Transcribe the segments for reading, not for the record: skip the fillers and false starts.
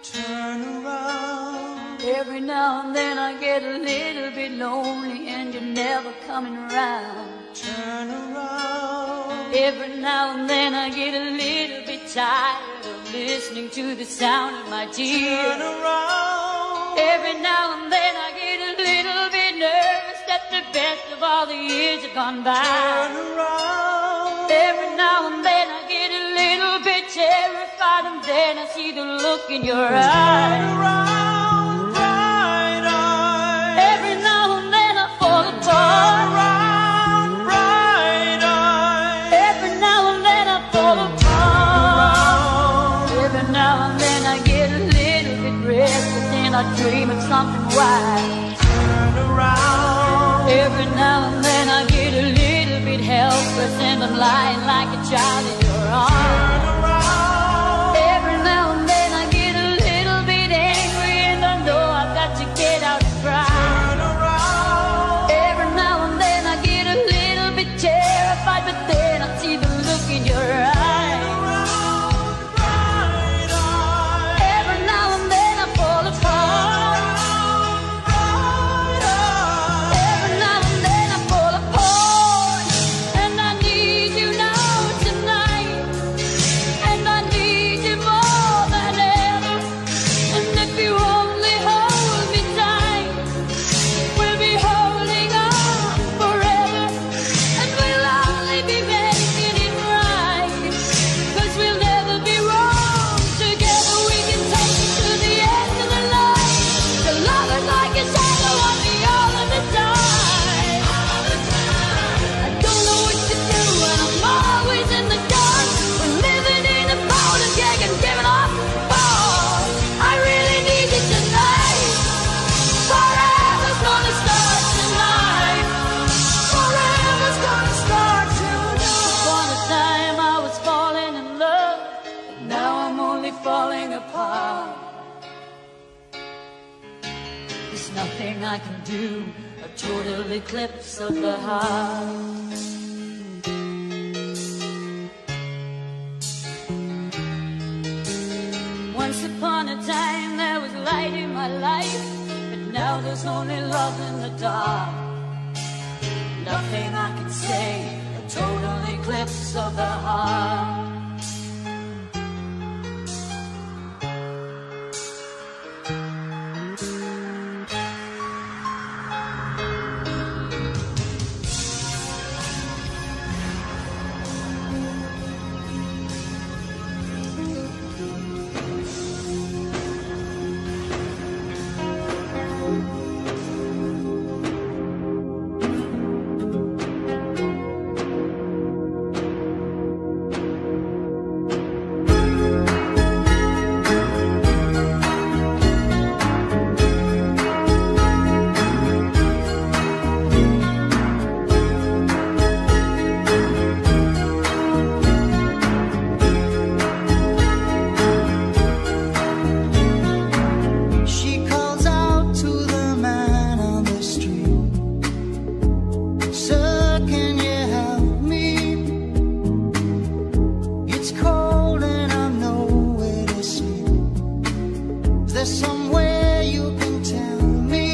turn around. Every now and then I get a little bit lonely and you're never coming around. Turn around. Every now and then I get a little bit tired of listening to the sound of my tears. Turn around. Every now and then I get a little bit nervous that the best of all the years have gone by. Turn around. Every now and then I get a little bit terrified, and then I see the look in your eyes. Turn around, bright eyes. Every now and then I fall Turn apart. around, bright eyes. Every now and then I fall apart. Every now and then I get a little bit restless and I dream of something wild. Turn around. Every now and then I get a little bit helpless and I'm lying like a child in your arms. Turn around. Every now and then I get a little bit angry and I know I've got to get out and cry. Turn around. Every now and then I get a little bit terrified, but then I see the look in your eyes. Around, bright eyes. Every now and then I fall apart. Bright eyes. Every now and then I fall apart. And I need you now tonight. And I need you more than ever. And if you only hold me tight, we'll be holding on forever. And we'll only be making it right. 'Cause we'll never be wrong. Together we can take it to the end of the line. The love is like a shadow on me all of the time. I don't know what to do and I'm always in the dark. We're living in a powder keg and giving off balls. I really need you tonight. Forever's gonna start tonight. Forever's gonna start tonight. Upon a time I was falling in love, but now I'm only falling apart. There's nothing I can do, a total eclipse of the heart. Once upon a time there was light in my life, but now there's only love in the dark. Nothing I can say, a total eclipse of the heart. She calls out to the man on the street. Sir, can you help me? It's cold and I'm nowhere to sleep. Is there somewhere you can tell me?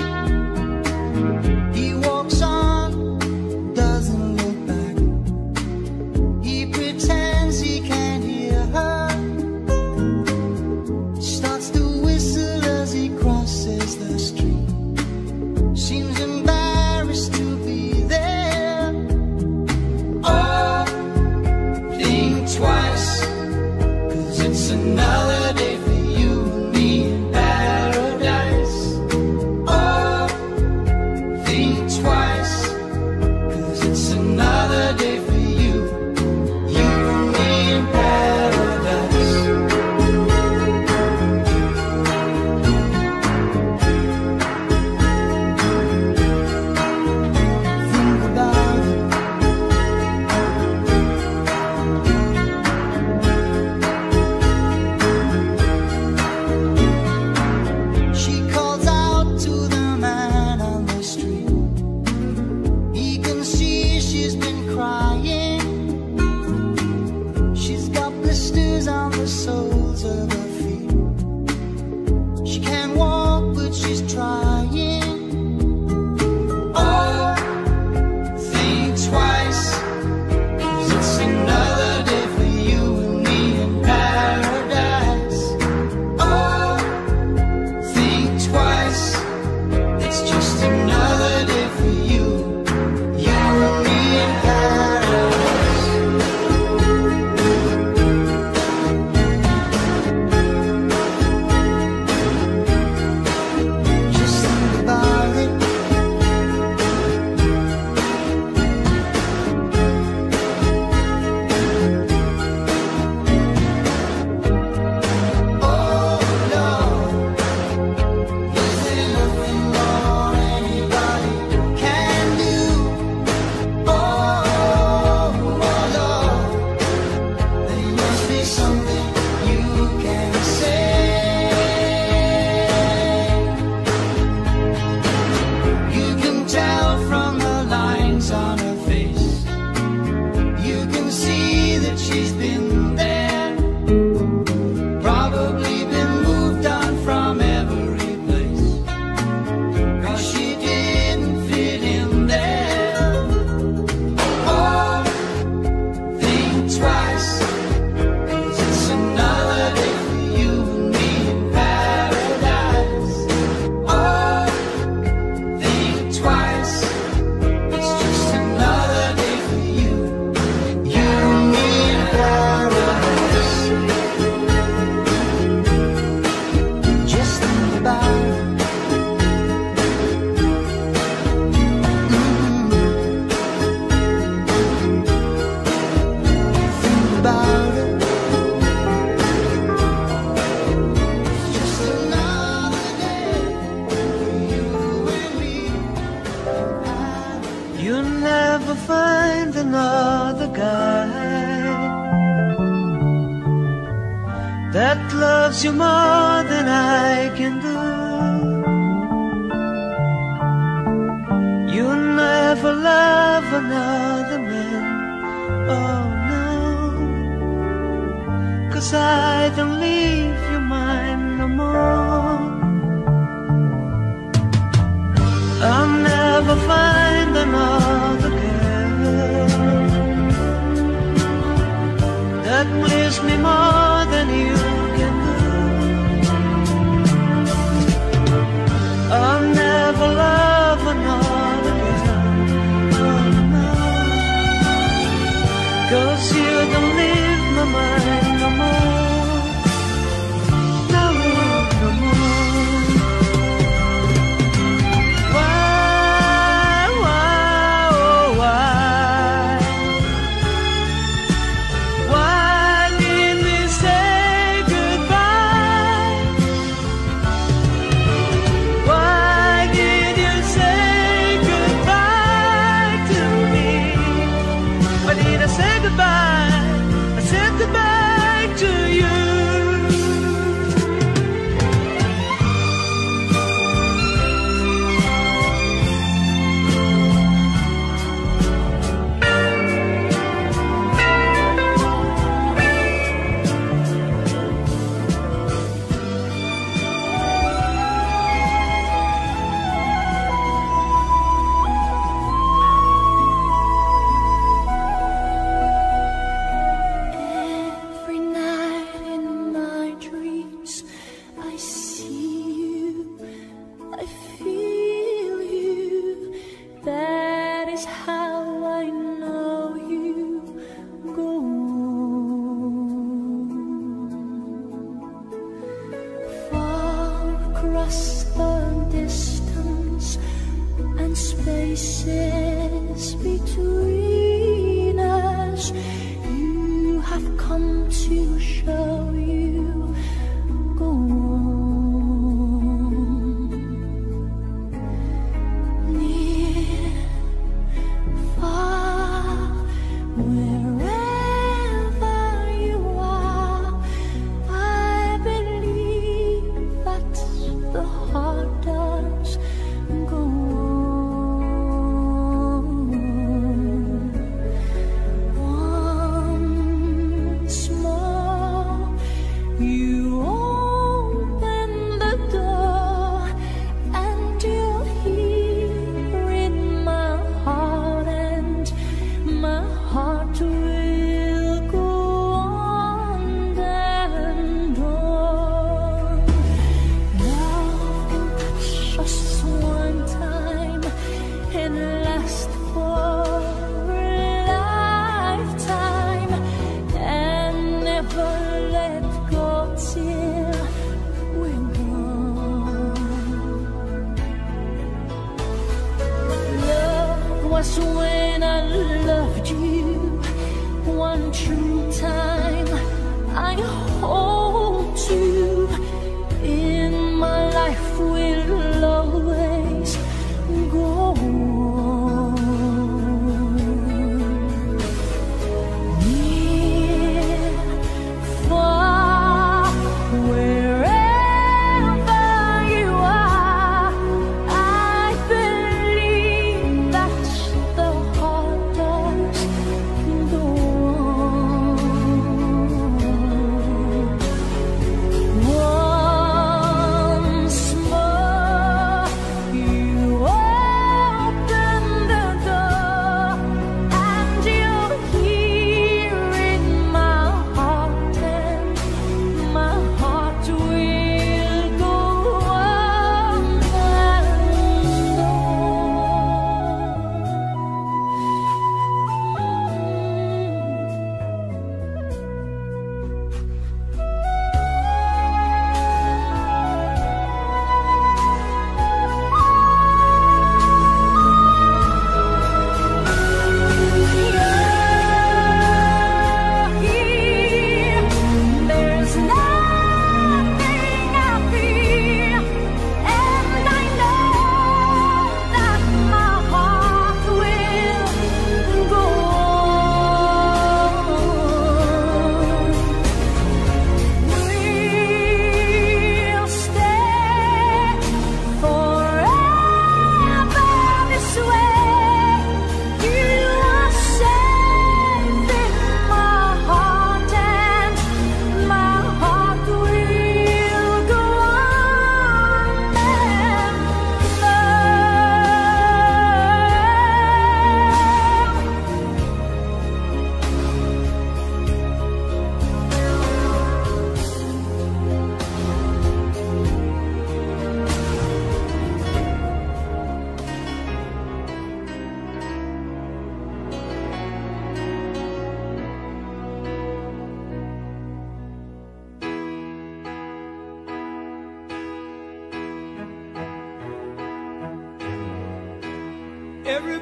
He walks on, doesn't look back. He pretends he can't hear her. Starts to whistle as he crosses the street. Seems embarrassed to be there. Oh, think twice, 'cause it's another day for you and me in paradise. wants you more than I can do. You'll never love another man, oh no, 'cause I don't leave your mind no more. I'll never find another girl that please me more than you can do. I'll never love another girl, oh no, 'cause you don't leave my mind no more, no, no more. Why, oh why did we say goodbye? Why did you say goodbye to me? Why did I say goodbye? I said goodbye to you. Every night in my dreams, I see you, I feel you. That is how I know you go far across the distance and spaces between us. You have come to show you go near, far, wherever you are. I believe that the heart does go once more. You open the door and you're here in my heart, and my heart will go on and on. Love can touch us one time and last for a lifetime, and never let go till we're gone. Love was when I loved you one true time. I hold you in my life, will always go on. Near, far, wherever you are, I believe that the heart does go on.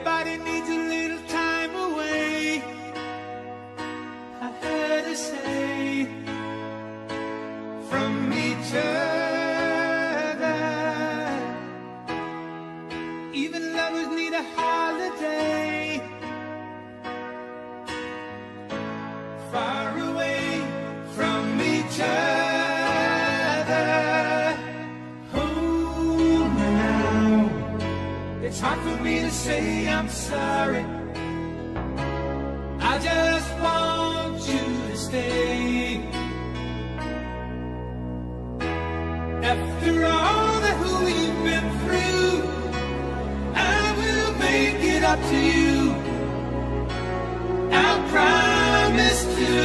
Everybody needs a little time away, I heard her say, from each other. Even lovers need a holiday, far away from each other. Hold me now. It's hard for me to say I'm sorry. I just want you to stay. After all that we've been through, I will make it up to you. I promise to.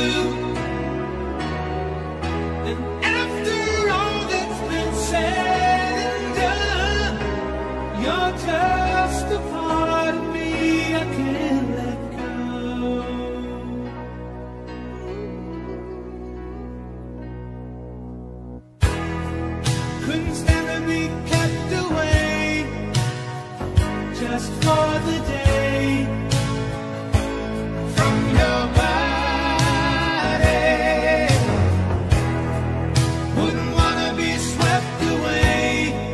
And after all that's been said and done, you're just a part of me I can't let go. Couldn't stand to be kept away just for the day from your body. Wouldn't wanna be swept away,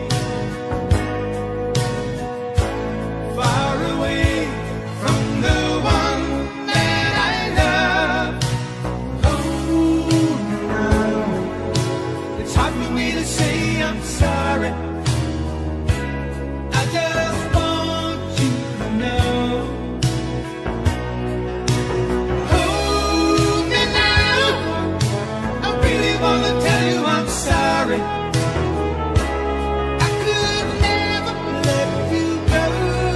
far away from the one that I love. Oh, now it's hard for me to say I'm sorry. I just want you to know. Hold me now. I really wanna tell you I'm sorry. I could never let you go.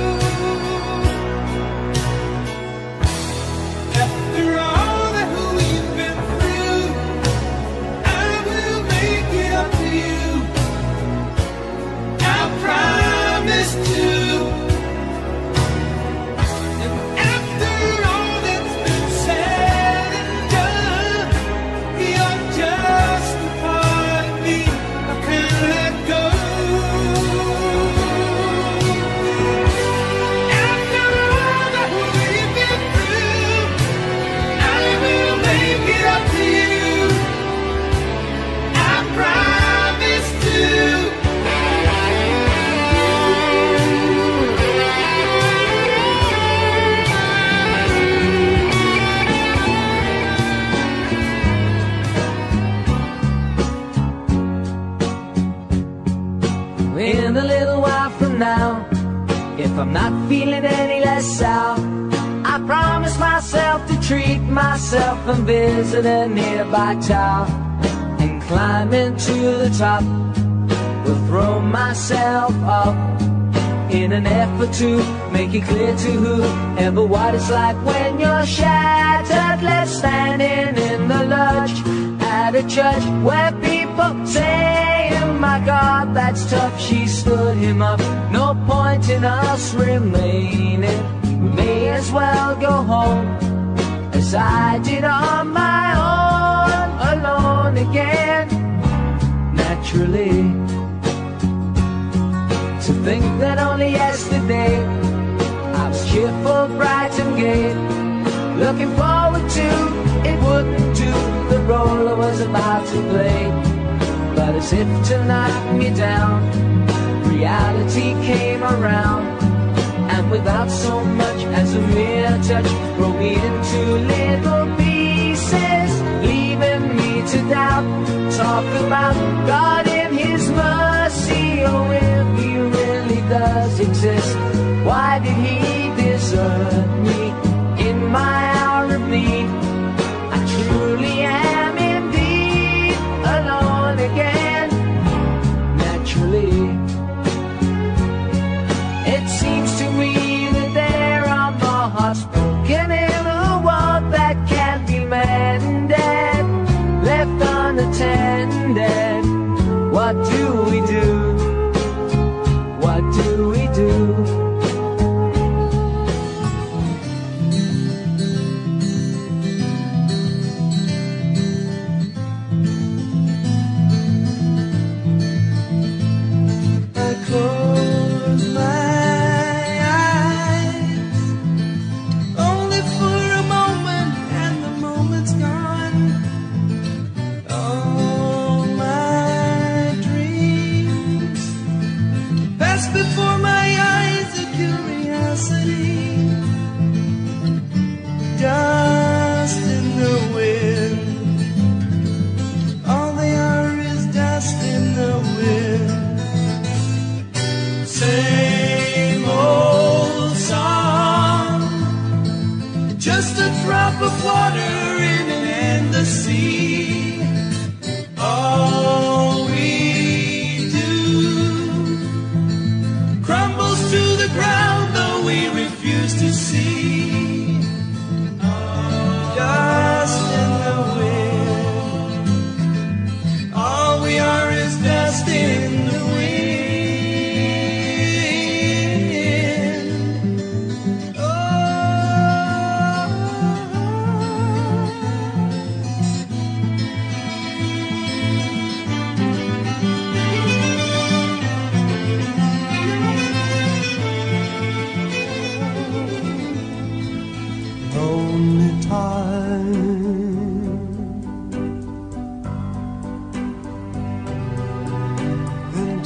After all that we've been through, I will make it up to you. I promise to. And after all that's been said and done, you're just a part of me I can't let go. After all that we've been through, I will make it up to you. I promise to. In a little while from now, if I'm not feeling any less sour, I promise myself to treat myself and visit a nearby tower and climb into the top. Will throw myself up in an effort to make it clear to whoever what it's like when you're shattered, left standing in the lurch at a church where people say, oh my God, that's tough. She stood him up. No point in us remaining. We may as well go home as I did on my own, alone again. Naturally, to think that only yesterday I was cheerful, bright and gay, looking forward to it wouldn't do the role I was about to play. But as if to knock me down, reality came around, and without so much as a mere touch, broke me into little pieces, leaving me to doubt. Talk about God in His mercy, oh, if He really does exist, why did He desert me in my hour of need? I truly am indeed alone again. Naturally, it seems to me that there are more hearts broken in the world that can't be mended, left unattended. What do we do? What do we do? I close my eyes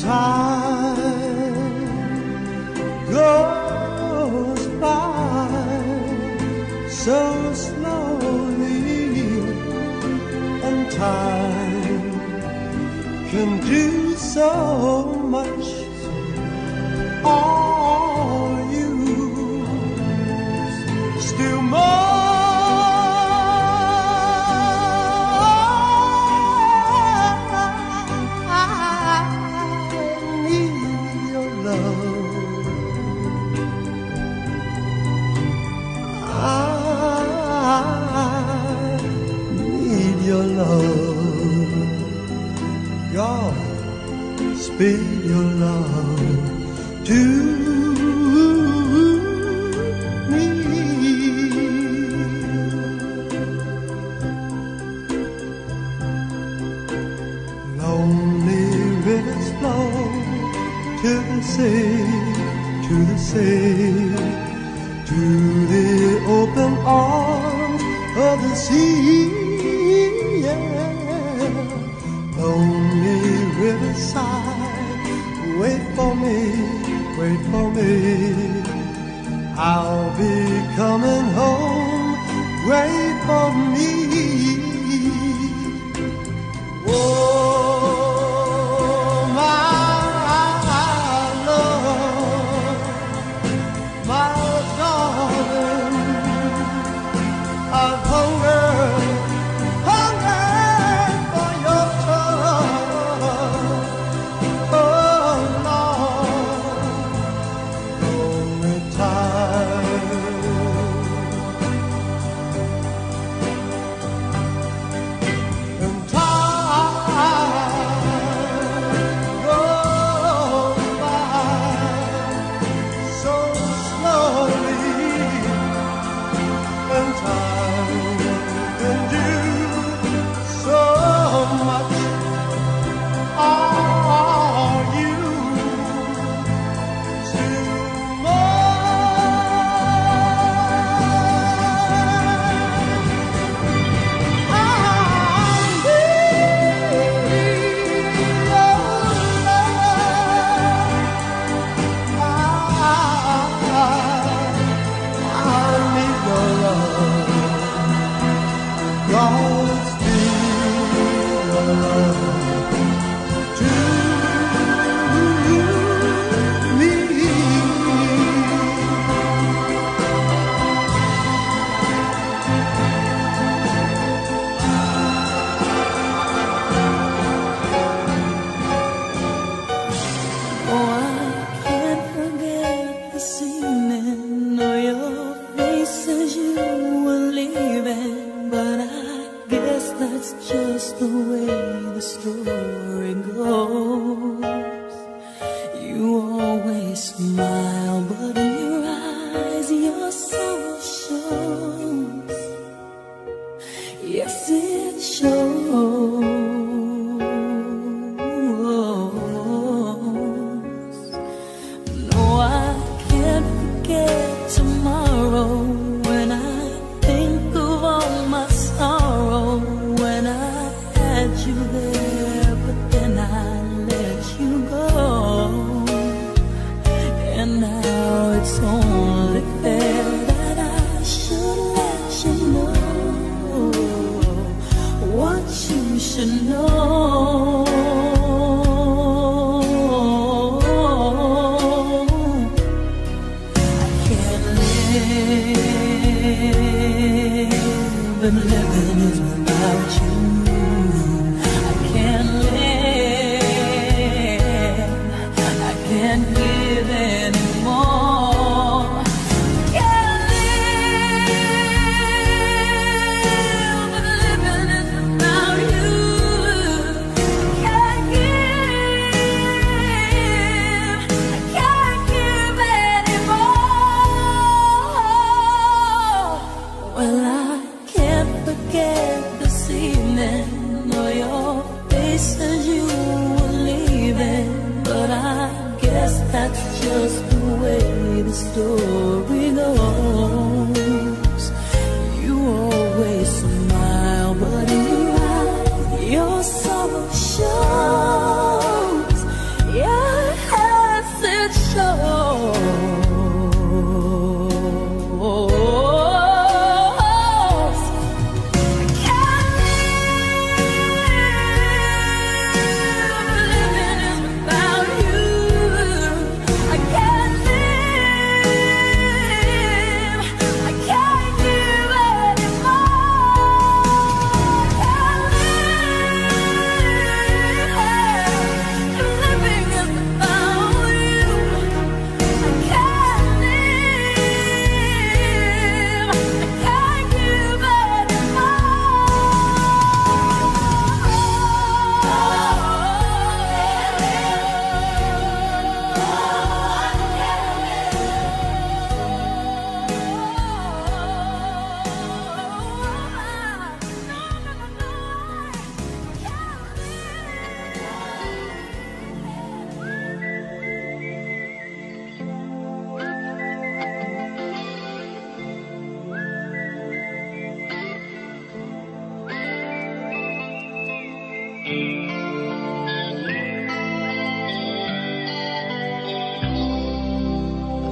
time goes by so slowly, and time can do so much. Are you still more? Your love, God, speak your love to me. Lonely rivers flow to the sea, to the sea, to the open arms of the sea. Lonely riverside, wait for me, wait for me. I'll be coming home, wait for me. Oh, my love, my darling, I've hungered for your touch. Oh Lord, only time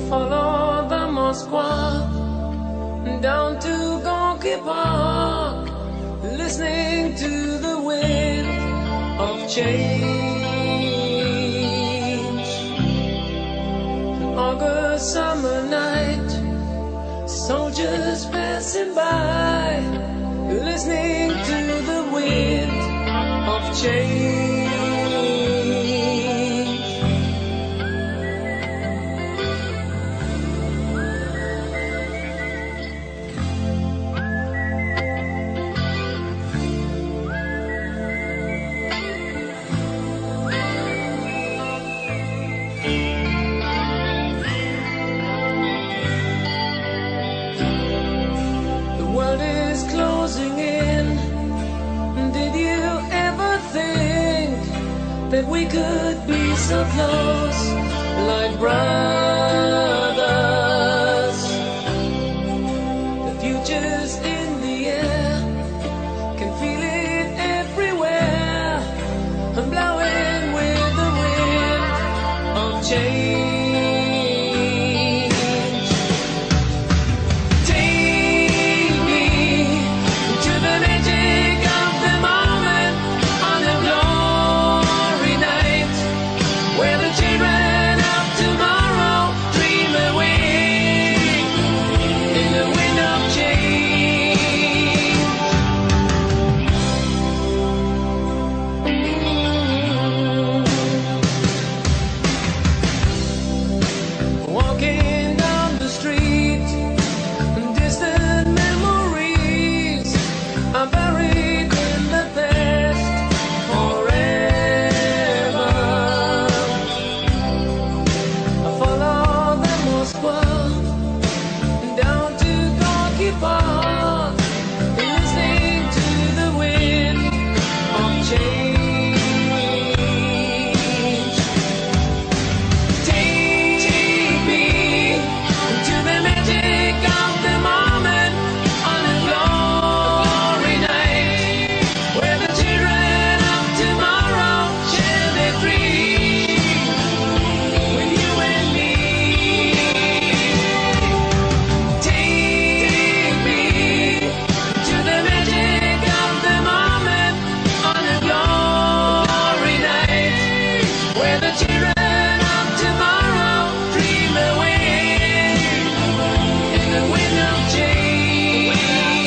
follow the Moskva down to Gorky Park, listening to the wind of change. An August summer night, soldiers passing by, listening to the wind of change. That we could be so close, like brothers. The future's in the air, can feel it everywhere. I'm blowing with the wind of change. Take me to the magic of the moment on a glory night, where the children of tomorrow dream away in the wind of change. Walking down the street, distant memories are buried in the past forever. I follow the Moskva down to Gorky Park, listening to the wind of change. Take me to the magic of the moment on a glory night, where the children of tomorrow share their dreams with you and me. Take me to the magic of the moment on a glory night, where the children of tomorrow dream away in the wind of change.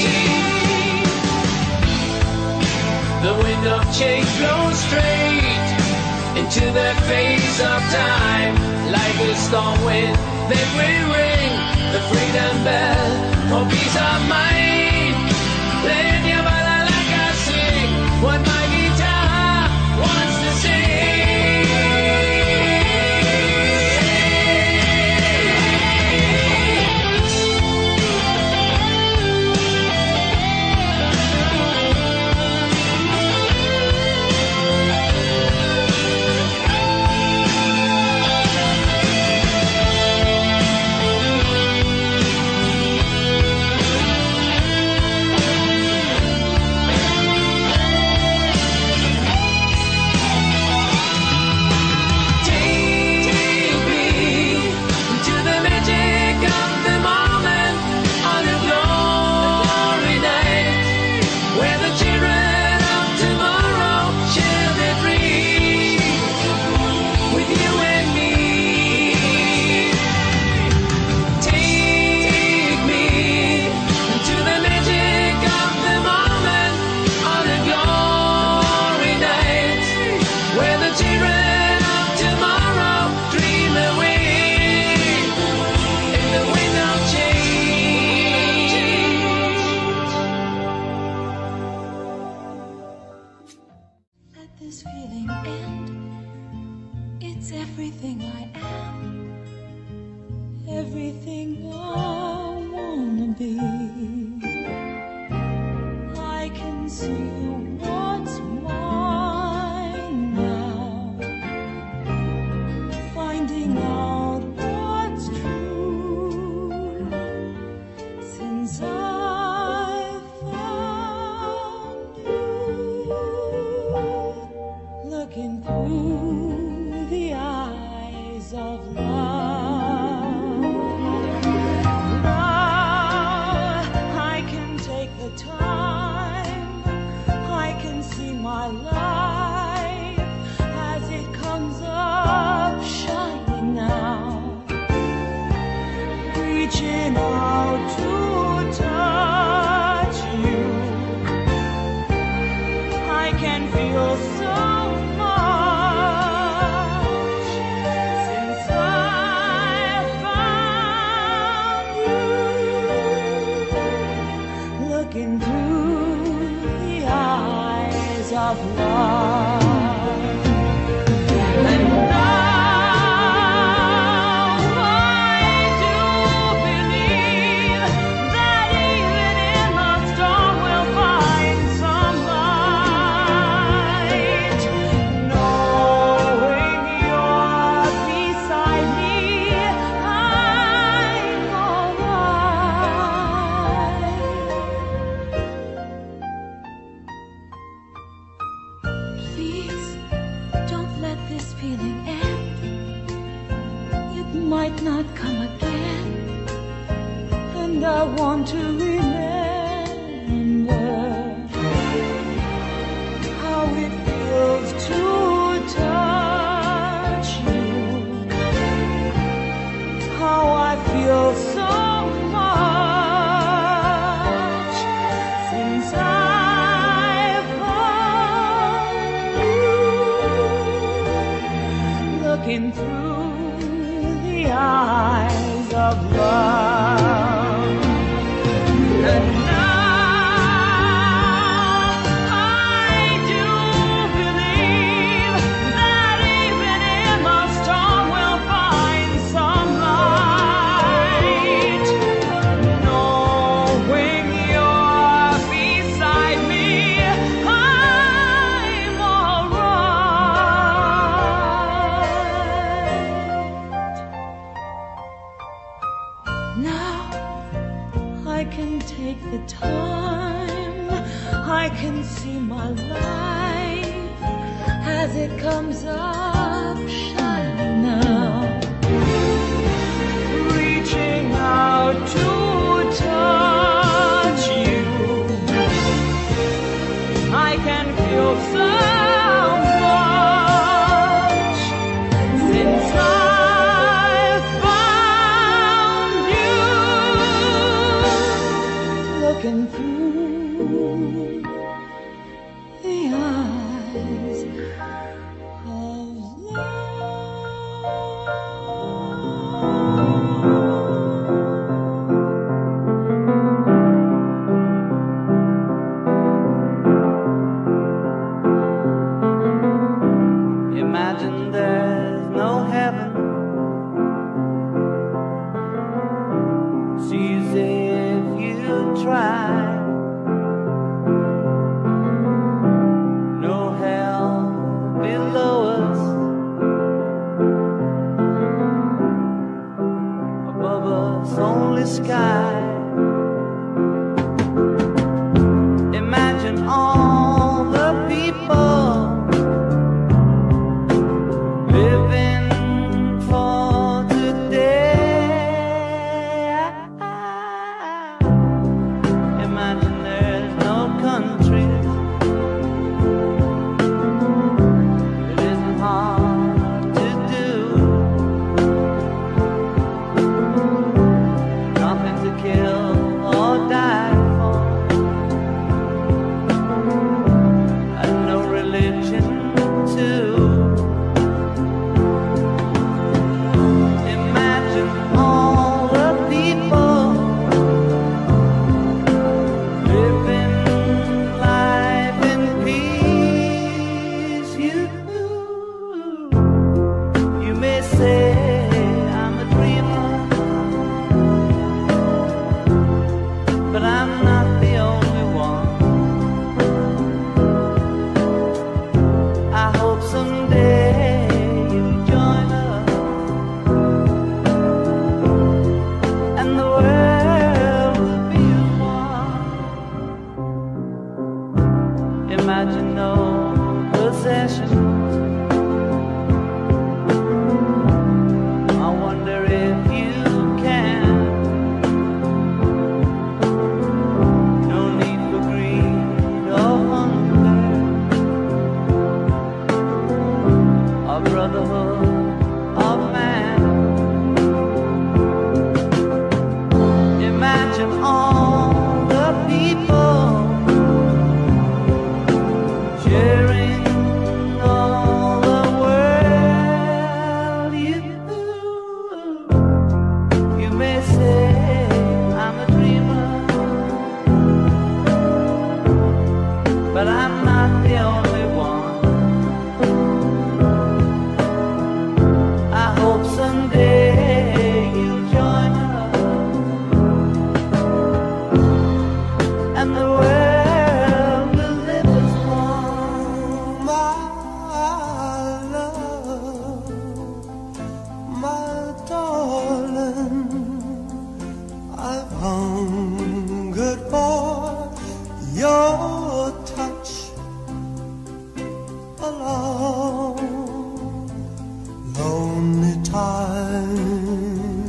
The wind of change blows straight into the face of time, like a storm wind that will ring the freedom bell for peace of mind. Let your balalaika sing what my guitar wants to Take me to the magic of the moment on a glory night, where the children of tomorrow share their dreams with you and me. Take me to the magic of the moment on a glory night, where the children of tomorrow dream away in the wind of change. Let this feeling end. It's everything I am, everything I wanna be. I can see what's mine now, finding out what's true, since I found you. Looking through the eyes of love, this feeling end, it might not come again, and I want to remember how it feels to touch you, how I feel so much since I've found you, looking through the eyes of love. And now I do believe that even in the storm we'll find some light. Knowing you're beside me, I'm alright. Now I can take the time, I can see my life as it comes up shining now, reaching out to touch you. I can feel so much since I've found you, looking through the eyes of Imagine there's no heaven. See as if you try. No hell below us. Above us only sky. Imagine all the people living for today. Imagine there's no countries. It isn't hard to do. Nothing to kill or die for, and no religion too. Imagine all the people living life in peace. You may say I'm a dreamer, but I'm not the only one. I hope someday you'll join us, and the world will be one. Imagine no possessions. I wonder if you can. No need for greed or hunger, or brotherhood of man. Imagine all the people sharing all the world. You may say I'm a dreamer, but I'm not the only one. time.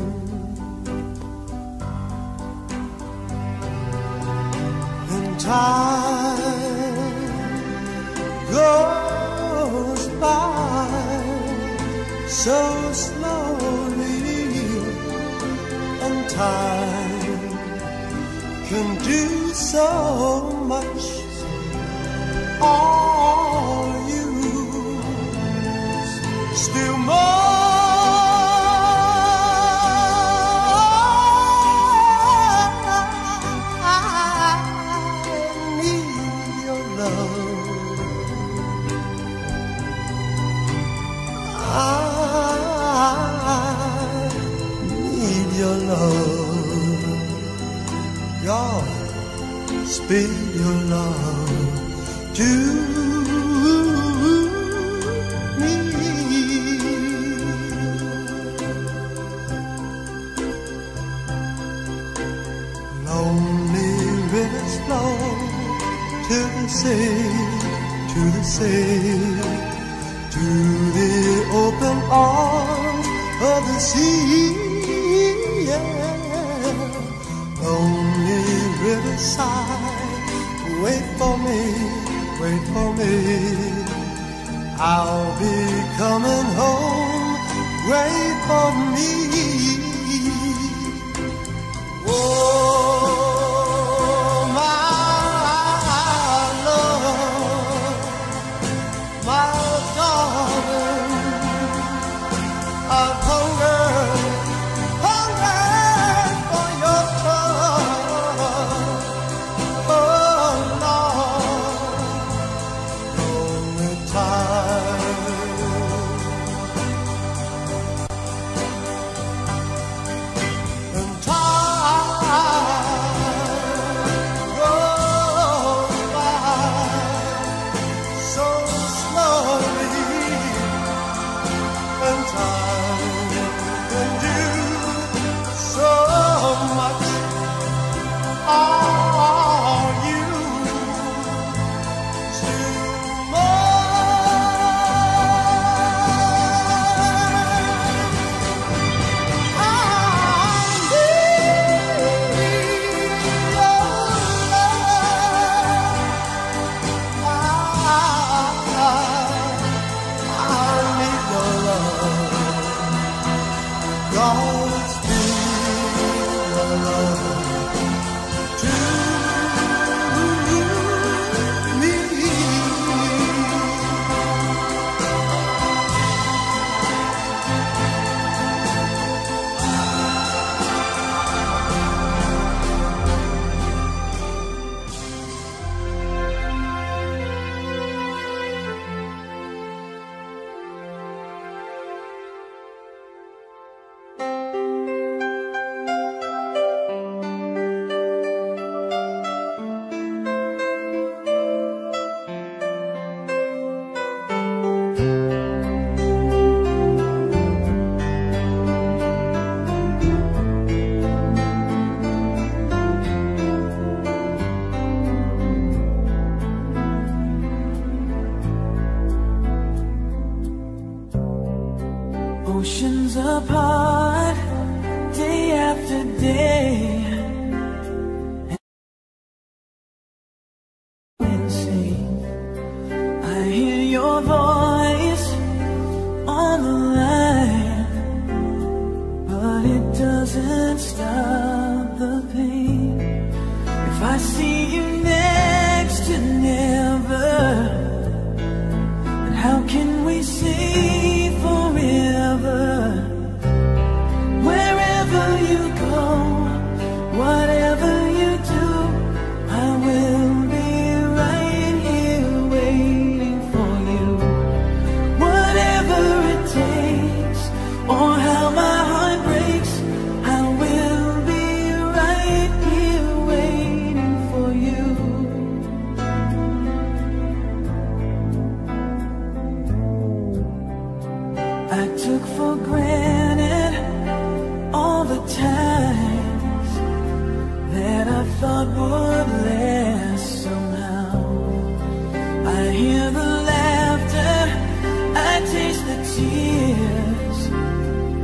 And time goes by so slowly, and time can do so much. Are you still more? I need your love. I need your love. God, speak your love to me. Lonely rivers flow to the sea, to the sea, to the open arms of the sea. Yeah. Lonely riverside, wait for me, wait for me. I'll be coming home, wait for me. Oh, my love, my darling, I've hungered for your touch. Oh, Lord, only time. And time goes by so slowly, and time can do so much. Are you still more? I need your love. God, speak your love to me. Oceans apart, day after day, and sing. I hear your voice on the line, but it doesn't stop the pain. If I see you next to never, then how can we say forever? Wherever you go, whatever you do, I will be right here waiting for you. Whatever it takes, or how my heart breaks, I will be right here waiting for you. I took for granted all the times that I thought would last somehow. I hear the laughter, I taste the tears,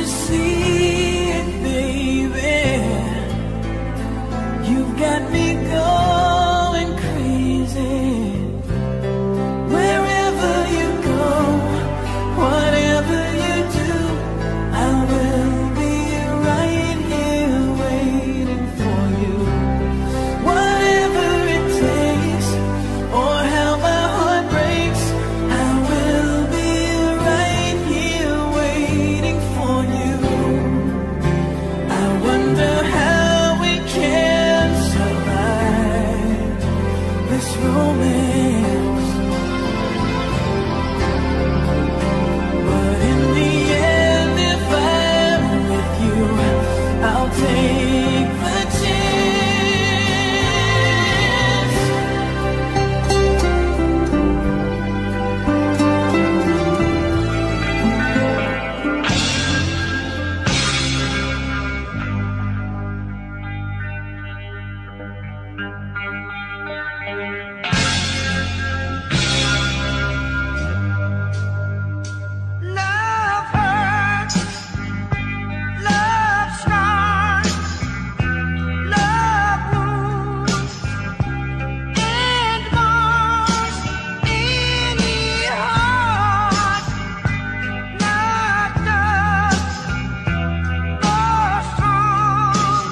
see it, baby? You've got me going crazy. Wherever you go, whatever you do, I will be right here waiting for you. Whatever it takes, or how my heart breaks, I will be right here waiting for you. I wonder how we can survive this romance. But in the end, if I'm with you, I'll take the chance. Love hurts, love scars, love wounds, and mars any heart not tough or strong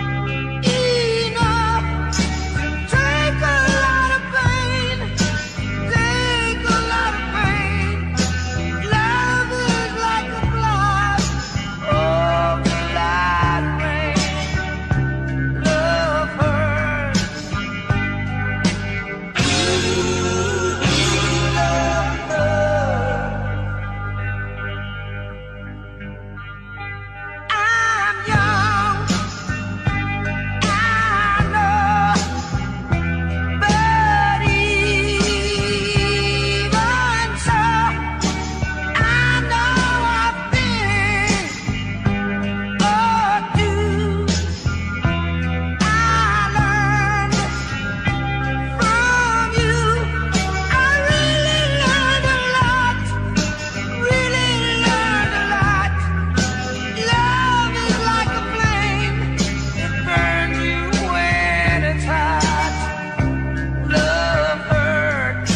enough to take a lot of pain, take a lot of pain. Love is like a blast of light rain. Love hurts. I'm young, I know, but even so, I know I've been or do. I learned from you. I really learned a lot. Really learned a lot. Love is like a flame. It burns you when it's hot. Love hurts.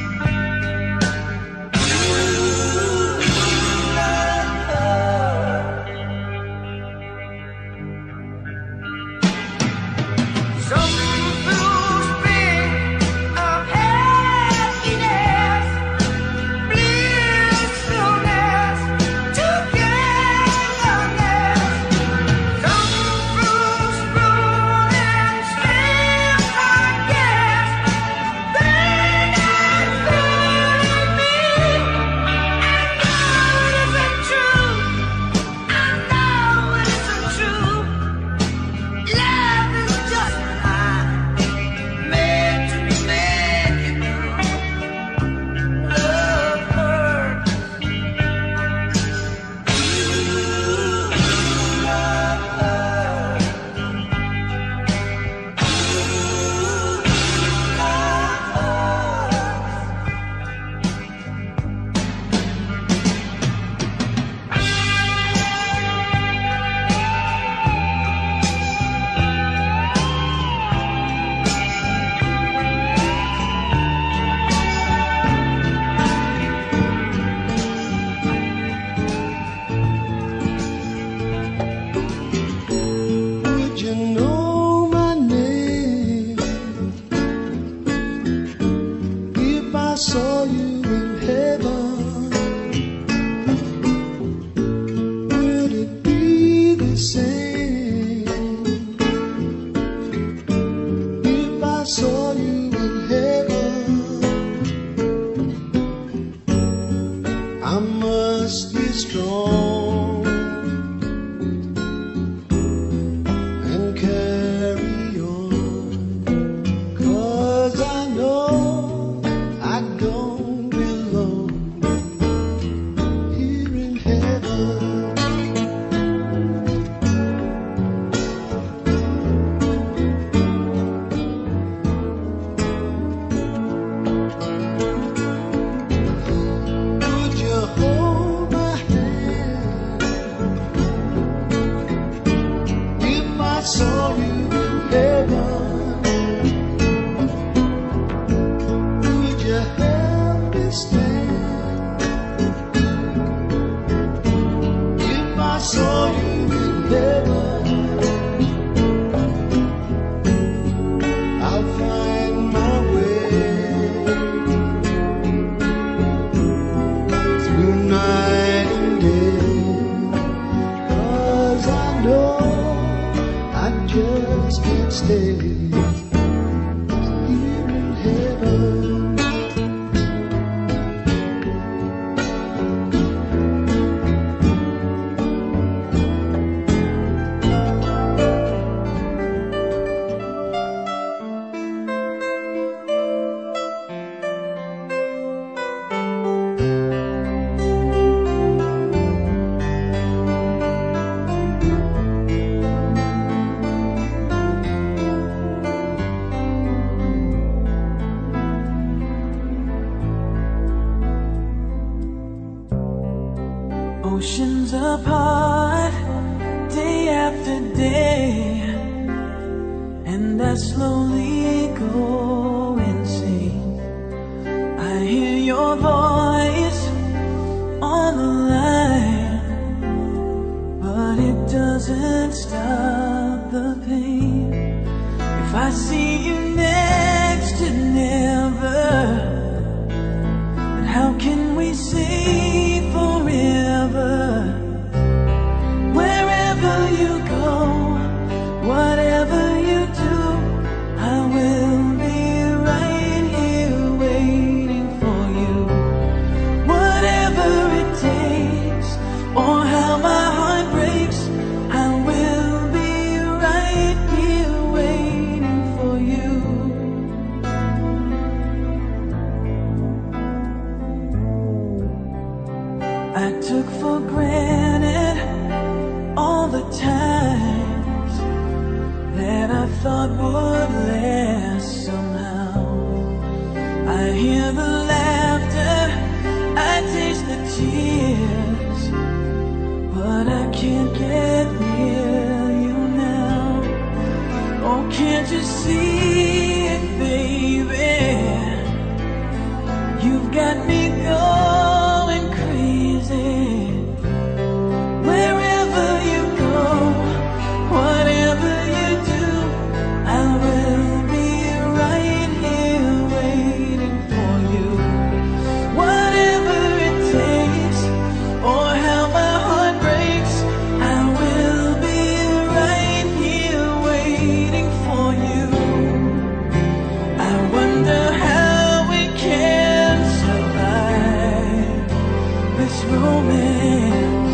Some fools spring of happiness, blissfulness, togetherness. Some fools rule and still forget. They're not fooling me. I know it isn't true. I know it isn't true. Love is just a lie made to make you blue. Love hurts. Would you know my name if I saw you in heaven? Would it be the same if I saw you in heaven? I must be strong and carry on, 'cause I know I don't Oceans apart, day after day, and I slowly go insane. I hear your voice on the line, but it doesn't stop the pain. If I see you next to never, then how can we say forever? Wherever you go, whatever you do, I will be right here waiting for you. Whatever it takes, or how my heart breaks, I will be right here waiting for you. I took for granted all the times that I thought would last somehow. I hear the laughter, I taste the tears, but I can't get near you now. Oh, can't you see it, baby? You've got me going crazy. Wherever you go, whatever you do, I will be right here waiting for you. Whatever it takes, or how my heart breaks, I will be right here waiting for you. I wonder how we can survive this romance.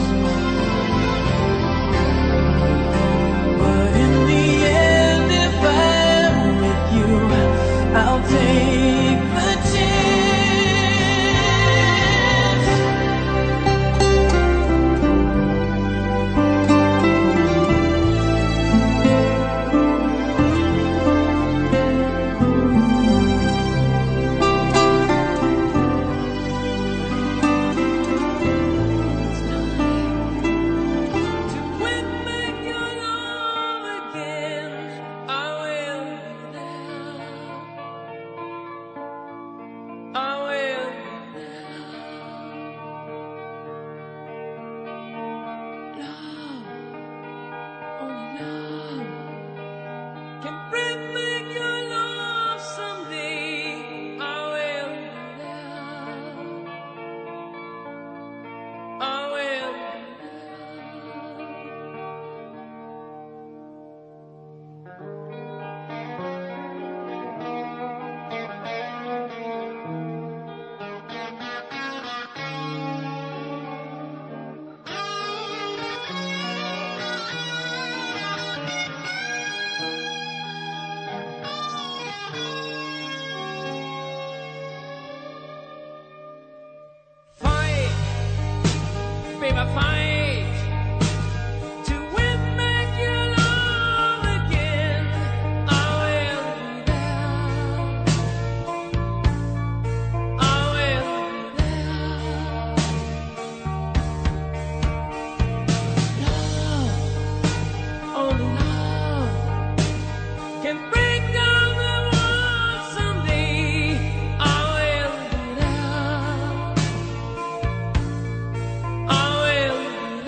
But in the end, if I'm with you, I'll take the chance. To win back your love again, I will be there. I will be there. Love, only love can bring back your love someday. I will be there. I will be fight, baby, fight to win back your love again. I will be there. I will be there. Love, only love can break down the walls someday. I will be there. I will be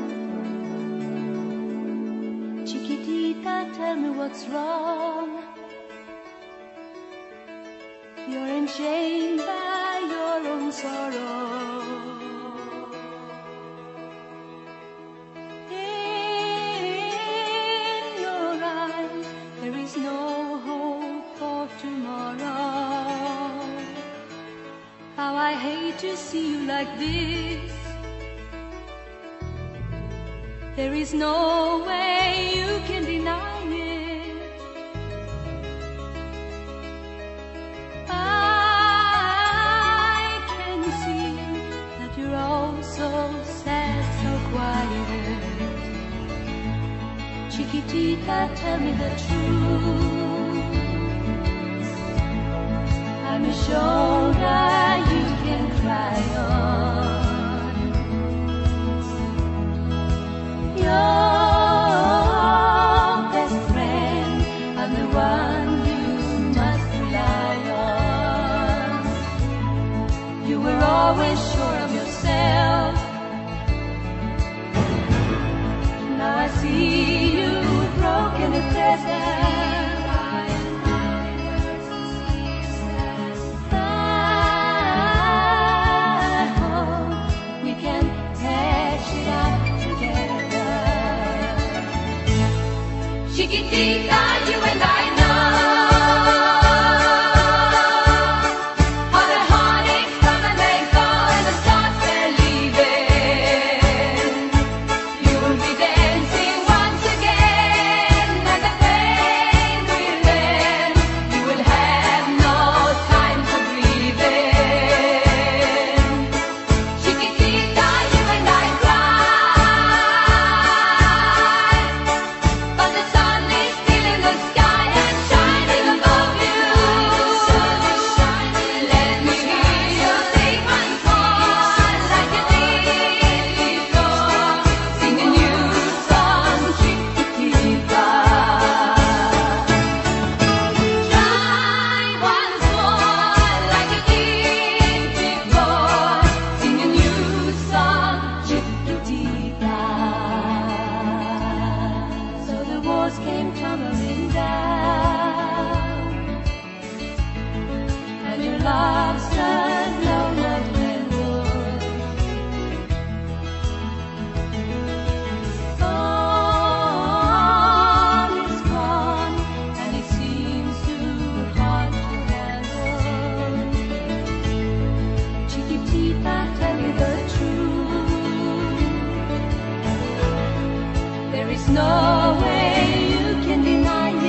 Chiquitita, tell me what's wrong. You're enchained by your own sorrow. In your eyes, there is no hope for tomorrow. How I hate to see you like this. There is no way you can deny it. I can see that you're all so sad, so quiet. Chiquitita, tell me the truth. I'm a shoulder you can cry on. Your best friend, I'm the one you must rely on. You were always sure of yourself. Now I see you broken at present. I hope we can patch it up together. Chiquitita, you and I know how the heartaches come and they go and the stars they're leaving. You'll be dancing once again and the pain will end. You will have no time for grieving. Chiquitita, you and I cry, but the sun is still in the sky and shining above you. Let me hear you sing once more like you did before. Sing a new song, Chiquitita. Try once more like you did before. Sing a new song, Chiquitita. So the walls came tumbling down, and your love stood alone at Glenwood. All is gone, and it seems too hard to handle. Chiquitita, tell me the truth. There is no way you can deny it.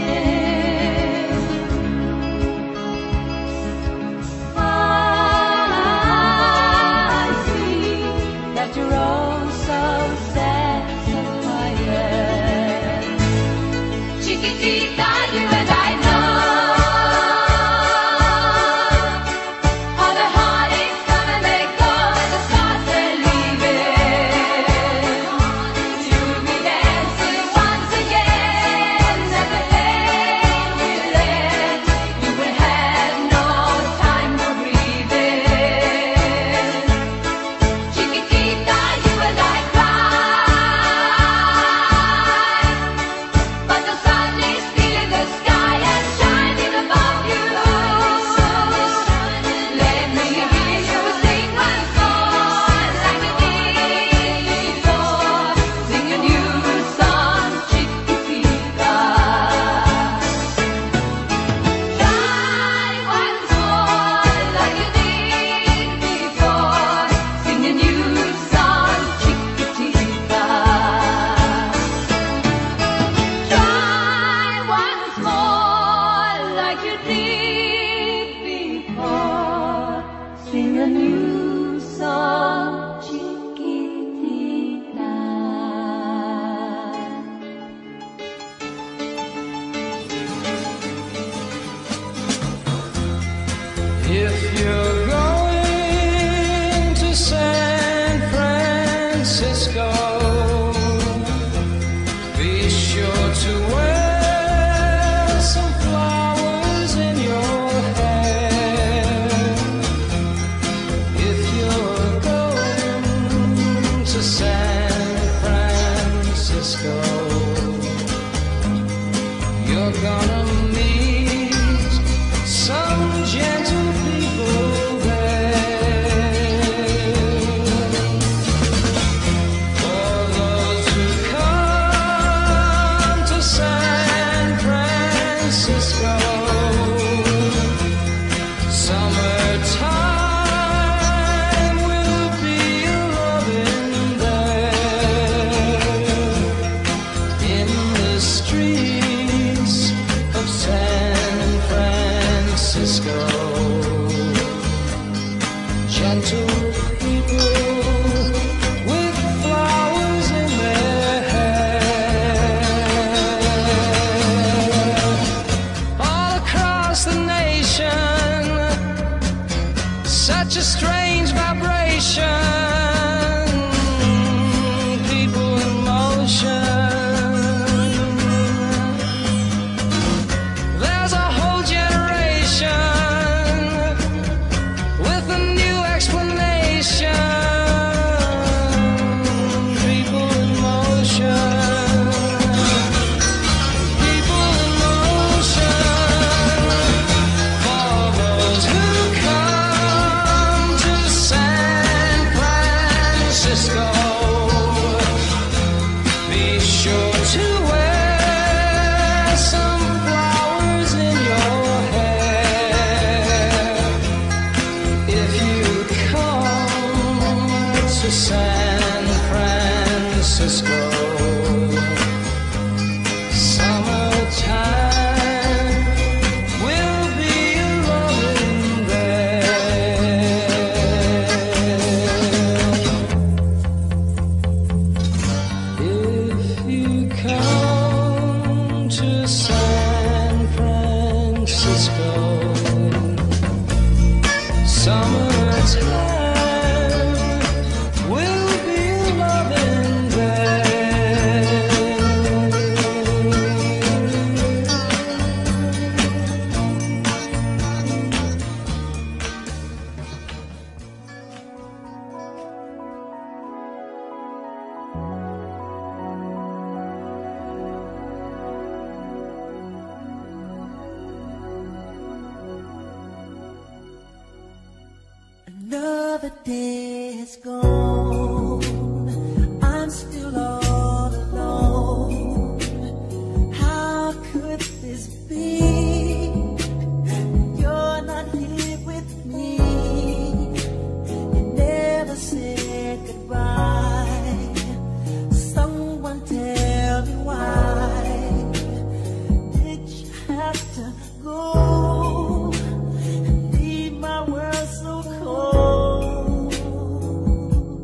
I see that you're all so sad, so quiet. Chiquitita, you and I know how the heartaches come and they go and the stars they're leaving. You'll be dancing once be sure to wear some flowers in your hair if you come to San Francisco. Summertime will be loving there. If you come to San Francisco, summertime will be loving there. Another day is gone. I'm still all alone. How could this be? You're not here with me. You never said goodbye. Someone tell me why did you have to go? Leave my world so cold.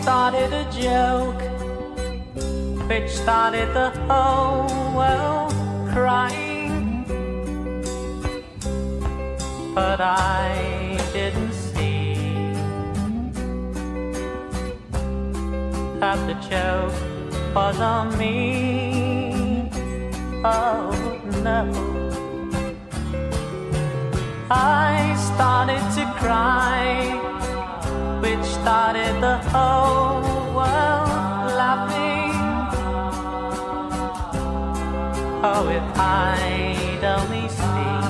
started a joke which started the whole world crying, but I didn't see that the joke was on me. Oh no, I started to cry, which started the whole world laughing. Oh, if I'd only seen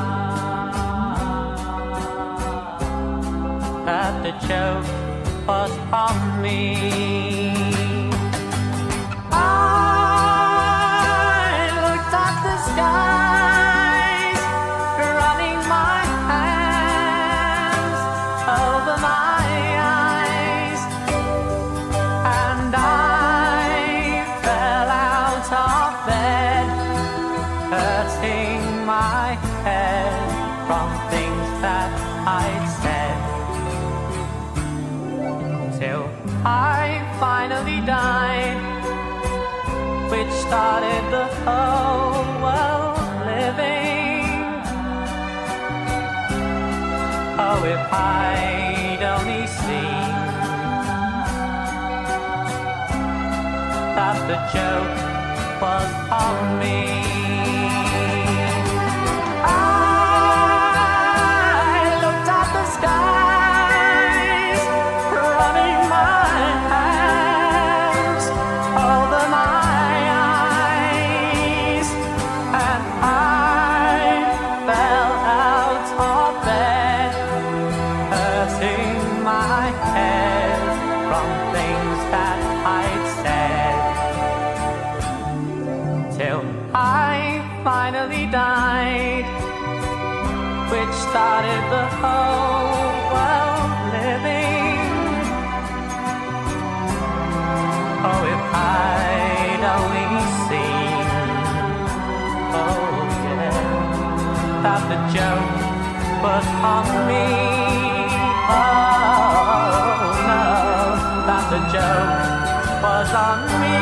that the joke was on me. I looked at the skies, running my hands over my eyes, and I fell out of bed, hurting my head from things that I'd said, till I finally died, which started the whole world living. Oh, if I'd only seen that the joke was on me. I looked at the skies, running my hands over my eyes, and I fell out of bed, hurting my head from things that I'd said, till I finally died, which started the whole world living. Oh, if I'd only seen, oh yeah, that the joke was on me. Oh no, that the joke was on me.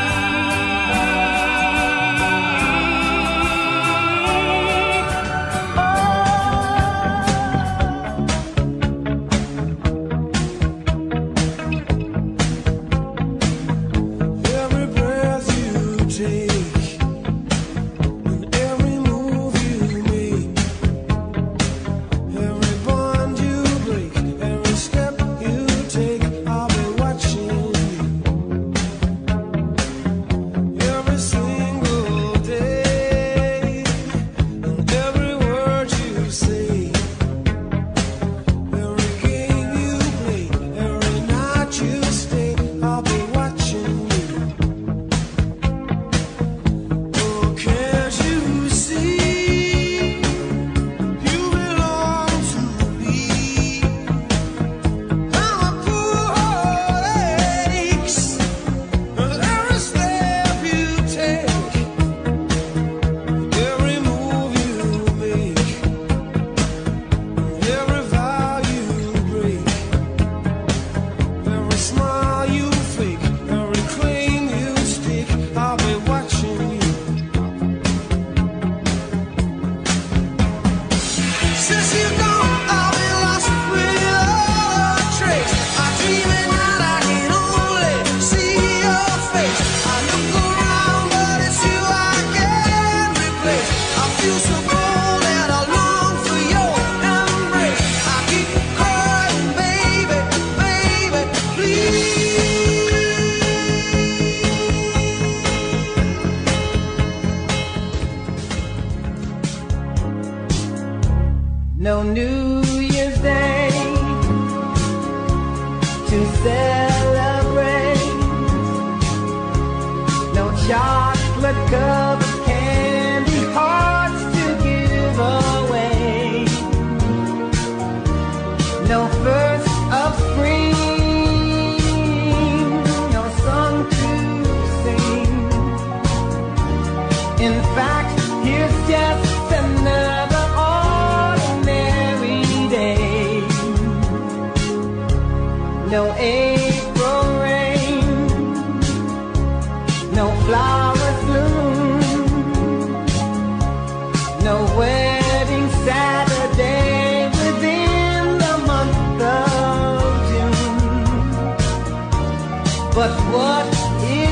Every breath you take and every move you make, every bond you break, every step you take, I'll be watching you. Every single day and every word you say, every game you play, every night you stay, I'll be watching you. Oh, can't you see you belong to me? I'm a poor heart aches with every step you take, every move you make, every vow you break, every smile you fake, every claim you stake, I'll be watching you. Since you're gone, I'll be lost without a trace. I dream at night, I can only see your face. I look around, but it's you I can't replace. I feel so cold and I long for your embrace. I keep crying, baby, baby, please. No New Year's Day to celebrate, no chocolate cup of candy hearts to give away, no first of spring, no song to sing. In fact, here's just another ordinary day. No April rain, But what it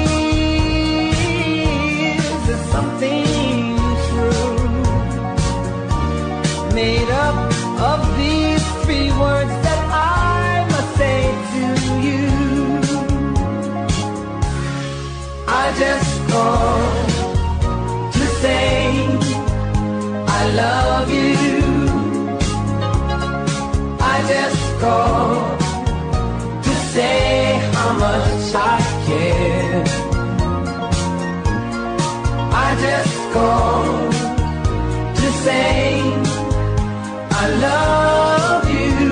is something true, made up of these three words that I must say to you. I just called to say I love you. I just called to say how much I care. I just called to say I love you,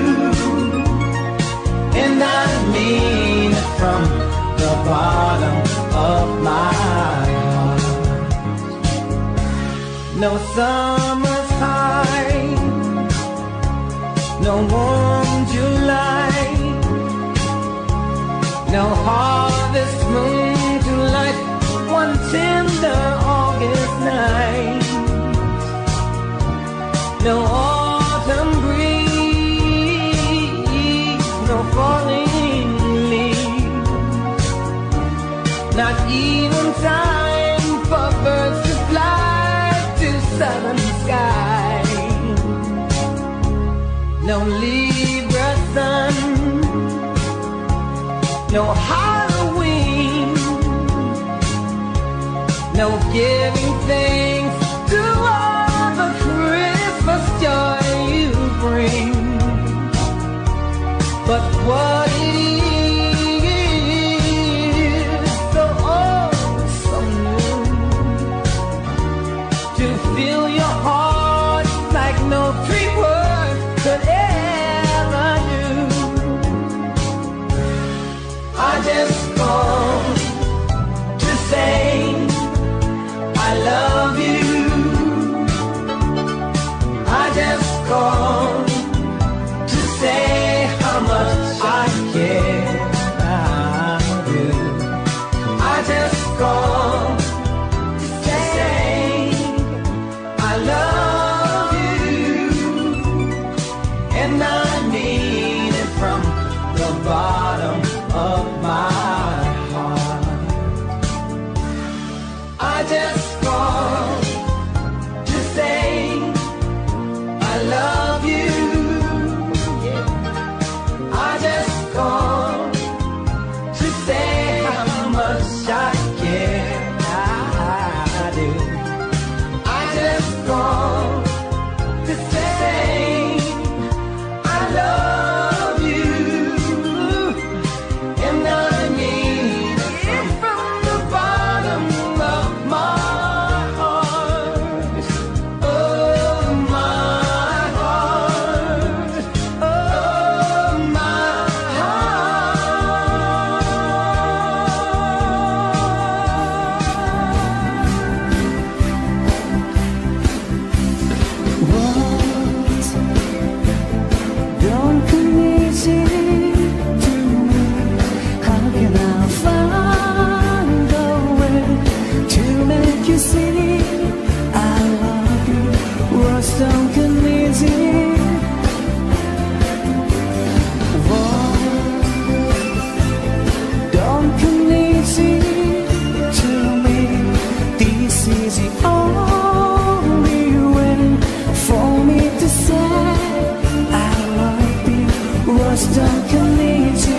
and I mean it from the bottom of my heart. No summer's high, no warm July, no harvest moon to light one tender August night, no autumn breeze, no falling leaves, not even time for birds to fly to southern sky, no Libra sun, no Halloween, no giving thanks to all the Christmas joy you bring. But what it is so old, so new, to fill your heart like no three words could ever do. I just called to say I love you. I just called to say how much I care. I do. I just called to say I love you, and I mean it from the bottom of my heart. I just called to say I love you. Yeah. I just called to say how much I care. I do. I just called to say I love you, and I mean it from the bottom of my heart. Oh, my heart. Oh, my heart. What don't come easy to me? How can I find a way to make you see I love you? Words don't come easy. What don't come easy to me? This is the only way for me to say I love you. Words don't come easy.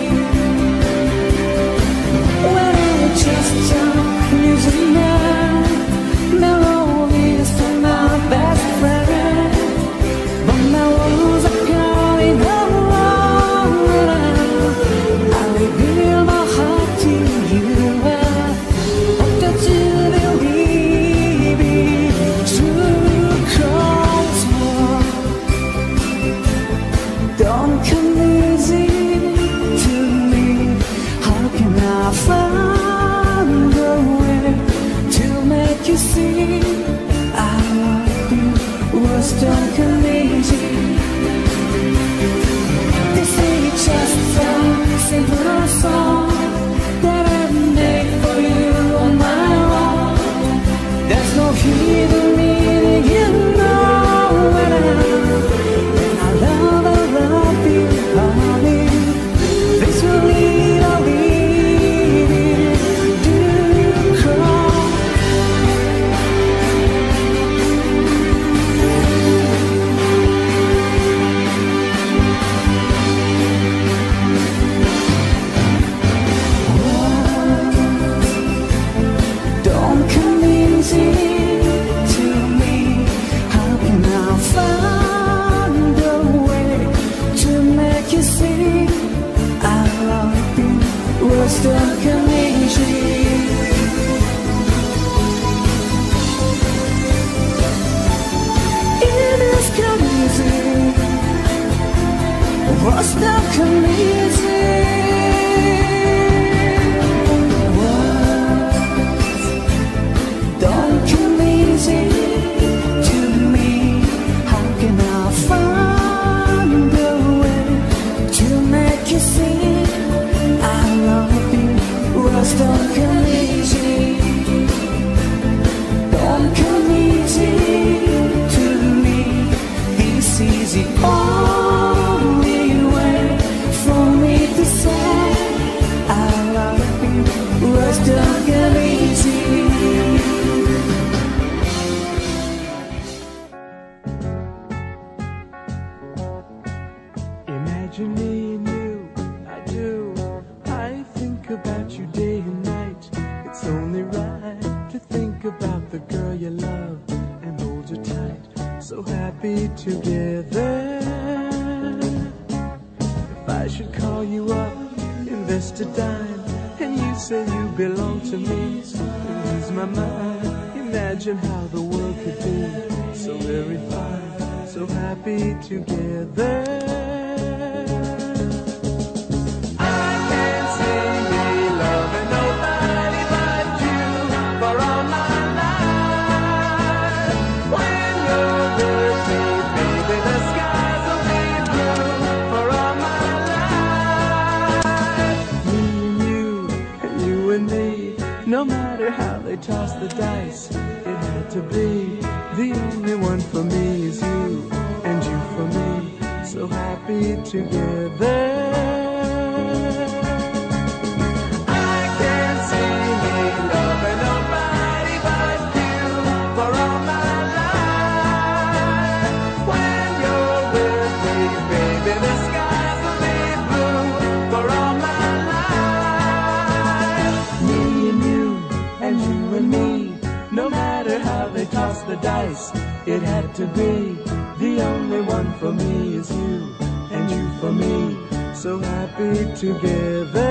When I just don't use a man, melodies from my best friend, but my words are coming along, and I reveal my heart to you. What does you believe is true comes more? Don't come easy to me. How can I find a way to make you see I love you? Words don't come easy. This is just a simple song that I made for you on my own. There's no hidden meaning, you know, when I love you. What's not come easy? Words don't come easy to me. How can I find a way to make you see I love you? Words don't come easy. Don't come easy to me. This is the only way for me to say I love you. Words don't come easy. Imagine me and you, I do. I think about you day and night. It's only right to think about the girl you love and hold her tight. So happy together. If I should call you up, invest a dime, and you say you belong to me, then lose my mind. Imagine how the world could be so very fine, so happy together. I can't see me loving nobody but you for all my life. When you're with me, baby, the skies will be blue for all my life. Me and you and me, no matter how they toss the dice, it had to be. The only one for me is you, and you for me, so happy together. I can't see me loving nobody but you for all my life. When you're with me, baby, the skies will be blue for all my life. Me and you and me, no matter how they toss the dice, it had to be. The only one for me is you, and you for me, so happy together.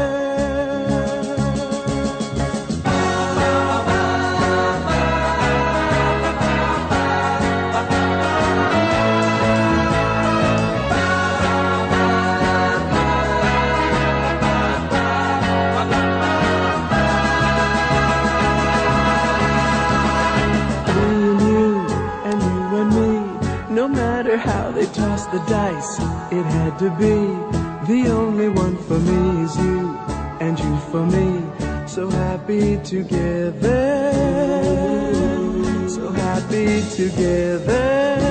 No matter how they toss the dice, it had to be. The only one for me is you, and you for me, so happy together. So happy together.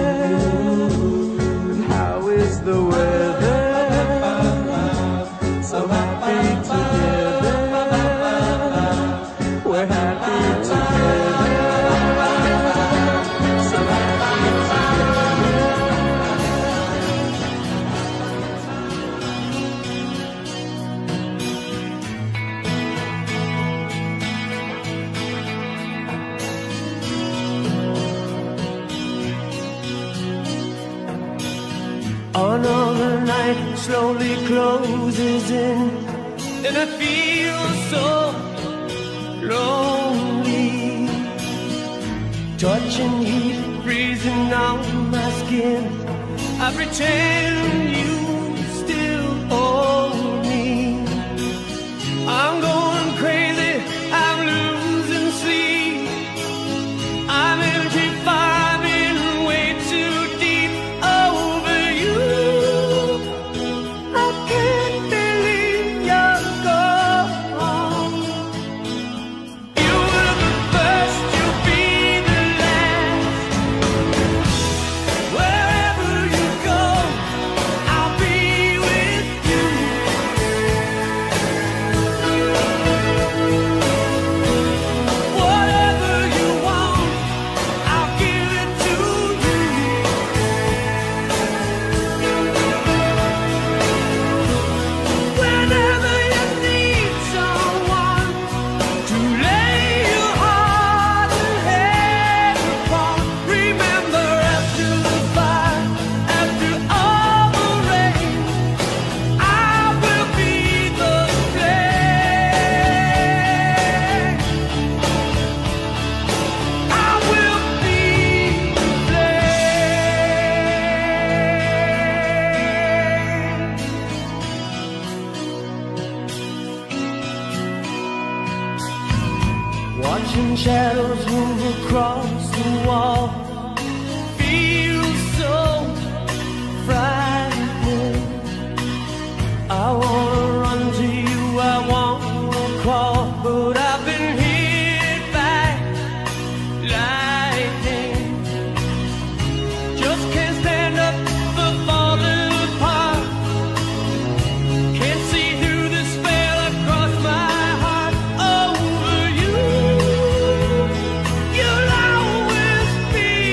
And how is the weather? So happy together. We're happy together. So happy together. Another night slowly closes in, and I feel so lonely. Touching heat freezing on my skin, I pretend you still hold me. I'm going crazy, I'm losing sleep. I'm in keep firing way too deep over you. I can't believe you're gone. You were the first, you'll be the last. Wherever you go, I'll watching shadows move across the wall. Feels so frightening. I wanna run to you, I wanna crawl, but I've been hit by lightning. Just can't stand up for falling apart. Can't see through the spell across my heart over you. You'll always be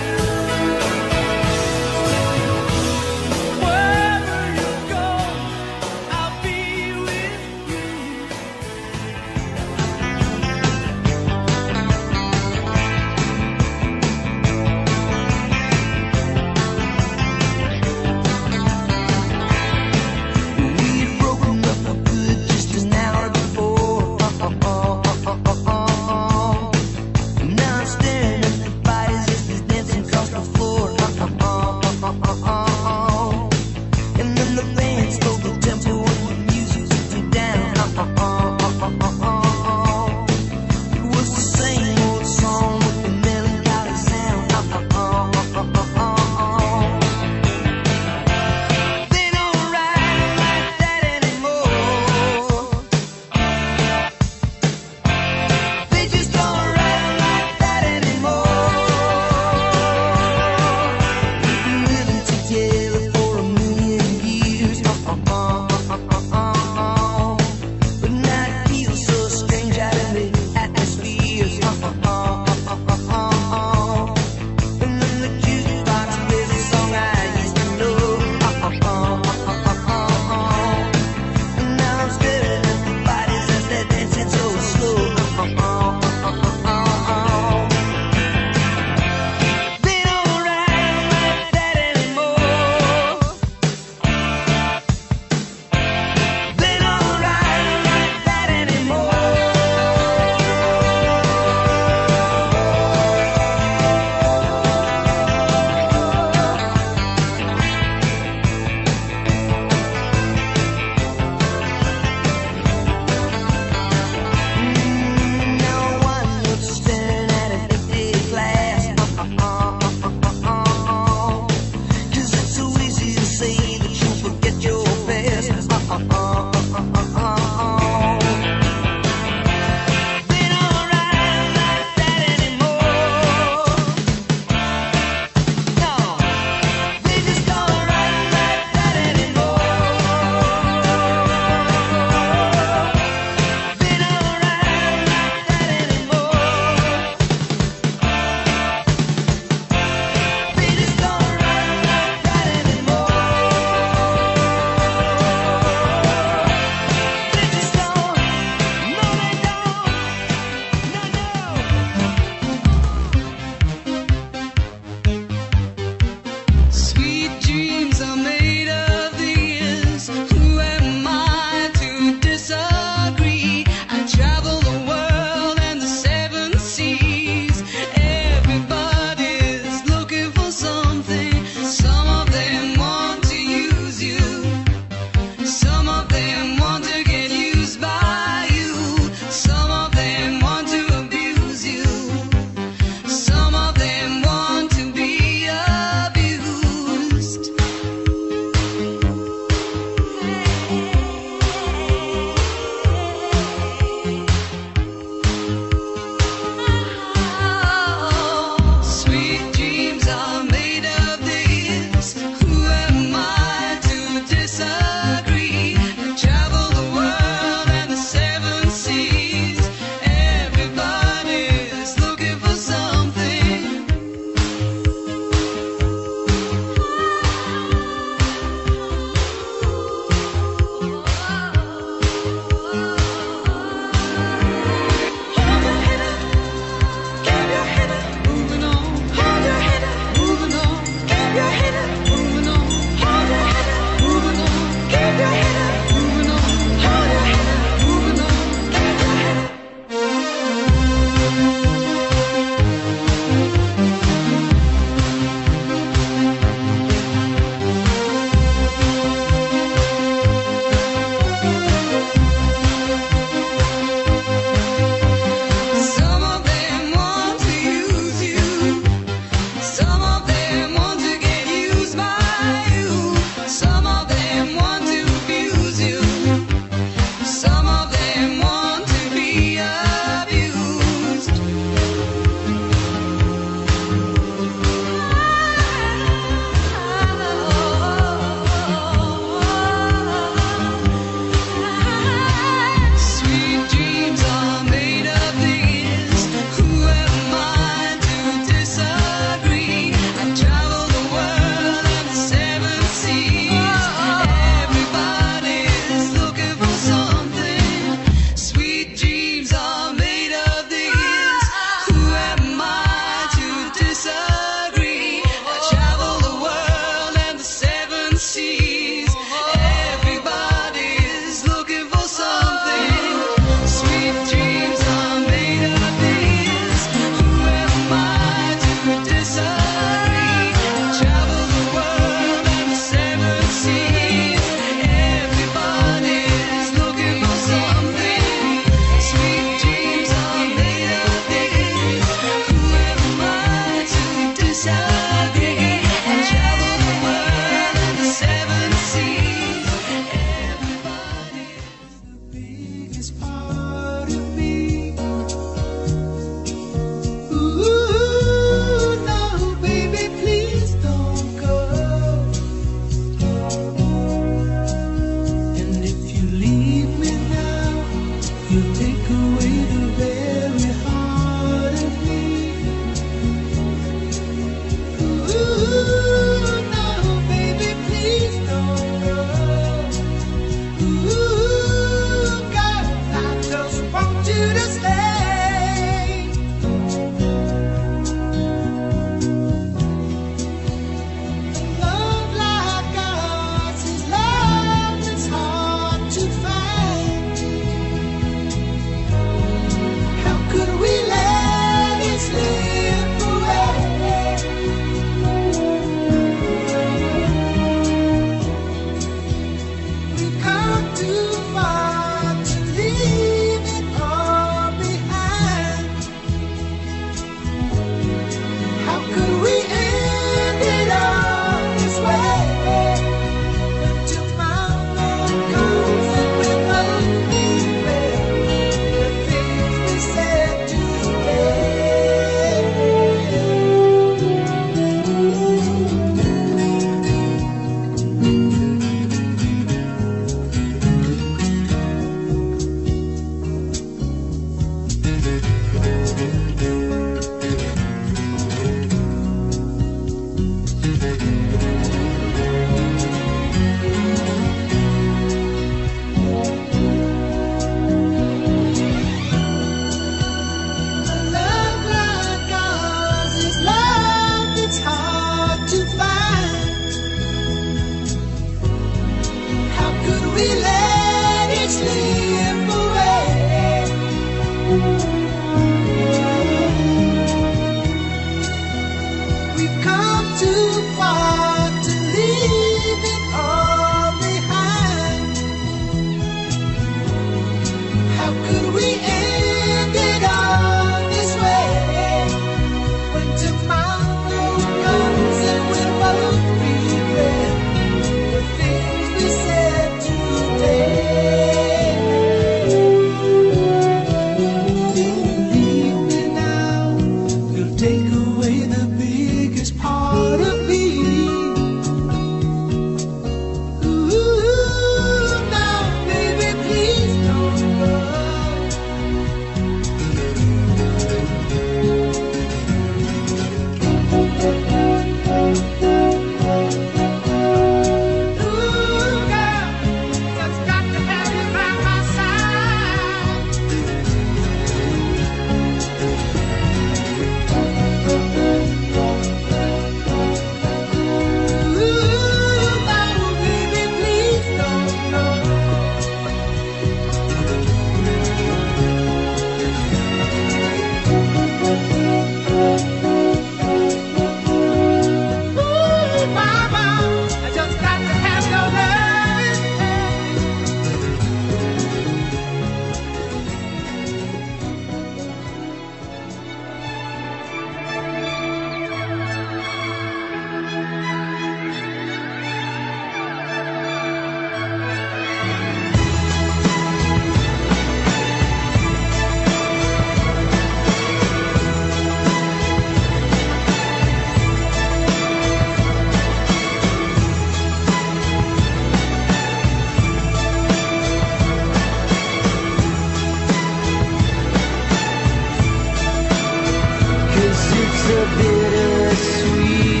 a bittersweet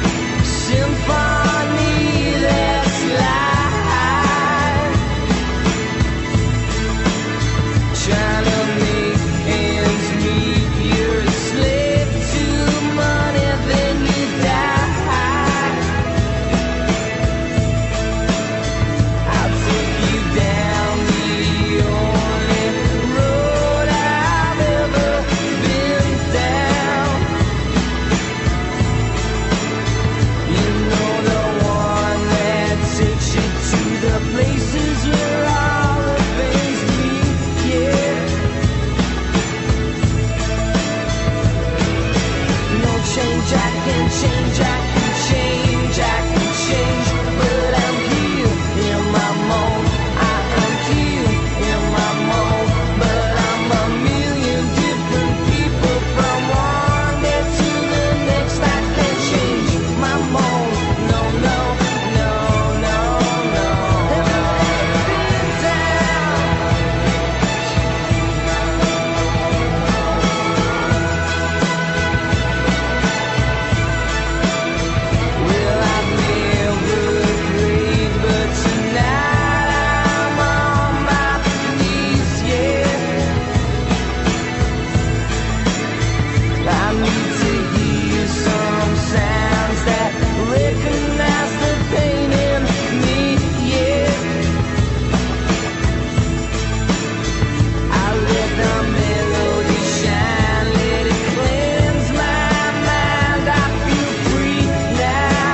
symphony that's live, trying to make ends meet. You're a slave to money, then you die. I'll take you down the only road I've ever been down. You know, the one that takes you to the places where all the things meet, yeah. No change, I can change, I can change, I can change, but I'm here in my mold. I am here in my mold, but I'm a million different people from one day to the next. I can't change my mold. No, no, no, no, no. Everything's been down. Well, I've never prayed, but tonight I'm on my knees, yeah. I need to hear some sounds that recognize the pain in me, yeah. I let the melody shine, let it cleanse my mind. I feel free now.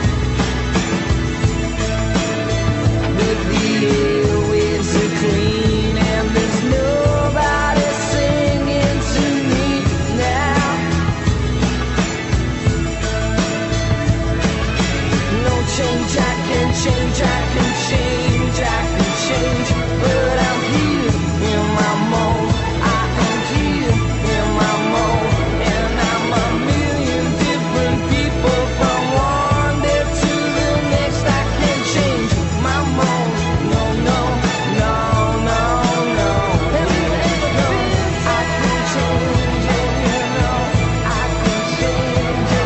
But the airwaves are clean and there's nobody singing to me now. No change, I can change, I can change, I can change, but I'm here in my mold. I am here in my mold, and I'm a million different people from one day to the next. I can't change my mold. No, no, no, no, no. No, I can change it, you know. I can change it.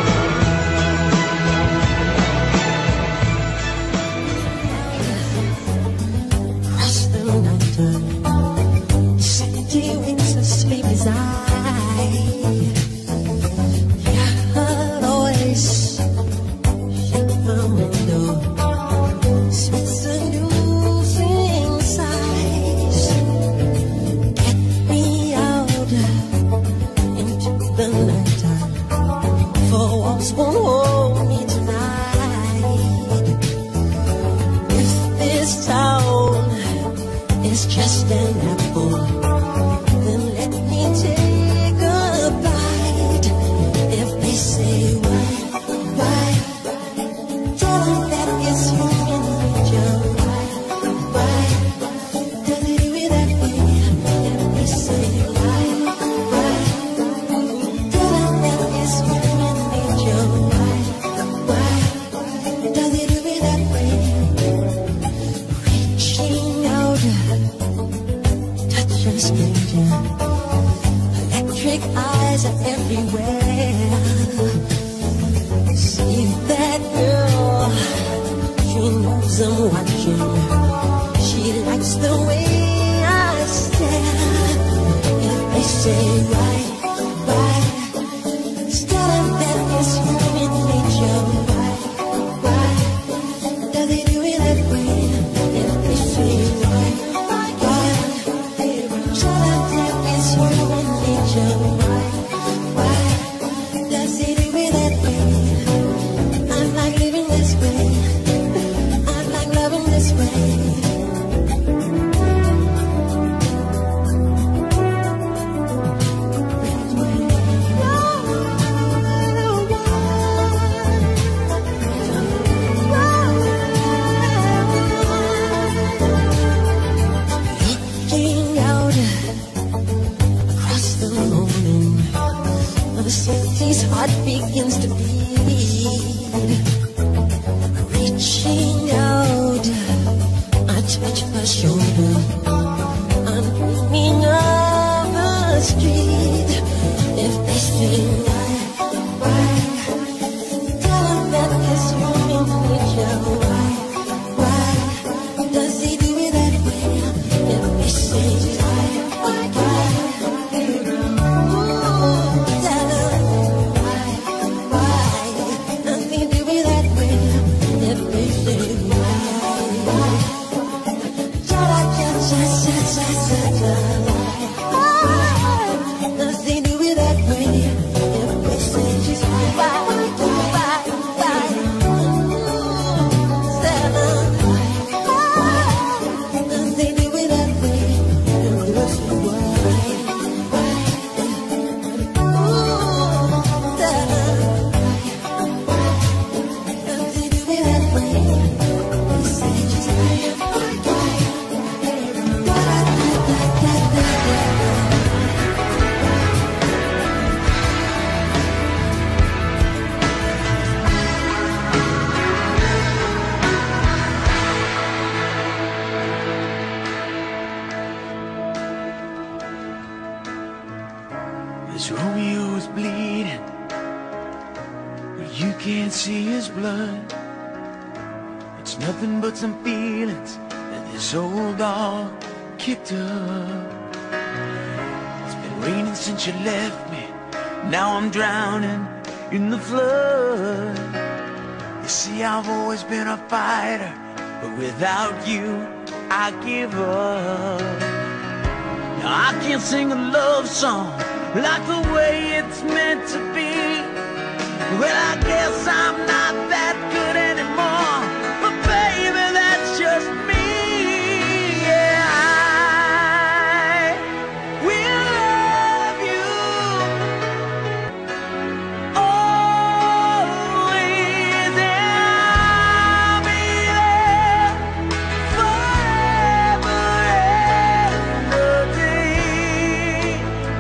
Across the nighttime, city winks of sleepless eye. Yeah, I'll always shake my window, sweet seducing sighs. Get me out into the nighttime, for walks won't hold me tonight. If this town is just an apple, then let me take a bite. If they say why, tell them that it's human nature. Why does it do it that way? If they say why, tell them that it's human nature. Why does it do it that way? Reaching out, touch a stranger. Electric eyes are everywhere. See that girl, she knows I'm watching. She likes the way I stare. If they say why, tell them that it's human nature. Why does it do it that way? If they say why, tell them that it's human nature. Why does it do it that way? I like living this way. I like loving this way. Looking out across the morning, the city's heart begins to beat. Reaching out, I touch her shoulder. I'm dreaming of a street. If they say why, Romeo is bleeding, but you can't see his blood. It's nothing but some feelings that this old dog kicked up. It's been raining since you left me. Now I'm drowning in the flood. You see, I've always been a fighter, but without you, I give up. Now I can't sing a love song like the way it's meant to be. Well, I guess I'm not that good anymore, but baby, that's just me. Yeah, I will love you always, and I'll be there forever and a day.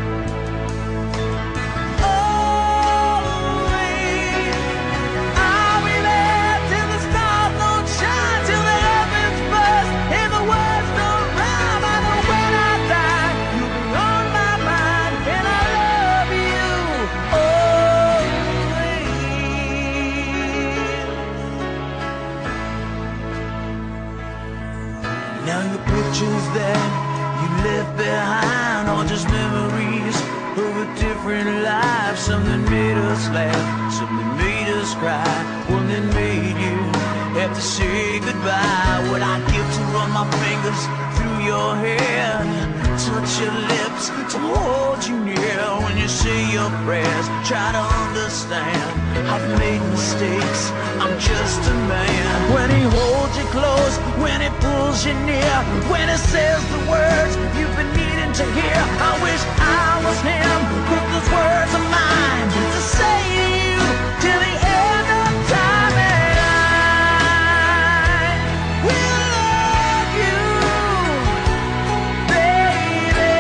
Always, I'll be there till the stars don't shine, till the heavens burst and the words don't rhyme. I know when I die, you'll be on my mind, and I love you always. Now your pictures that you left behind are just memories of a different life. Something made us laugh, something made us cry, one that made you have to say goodbye. What I'd give to run my fingers through your hair, touch your lips, to hold you near. When you say your prayers, try to understand, I've made mistakes, I'm just a man. When he holds you close, when he pulls you near, when he says the words you've been needing to hear, I wish I was him, but those words are mine to say to you till the end of time. And I will love you, baby,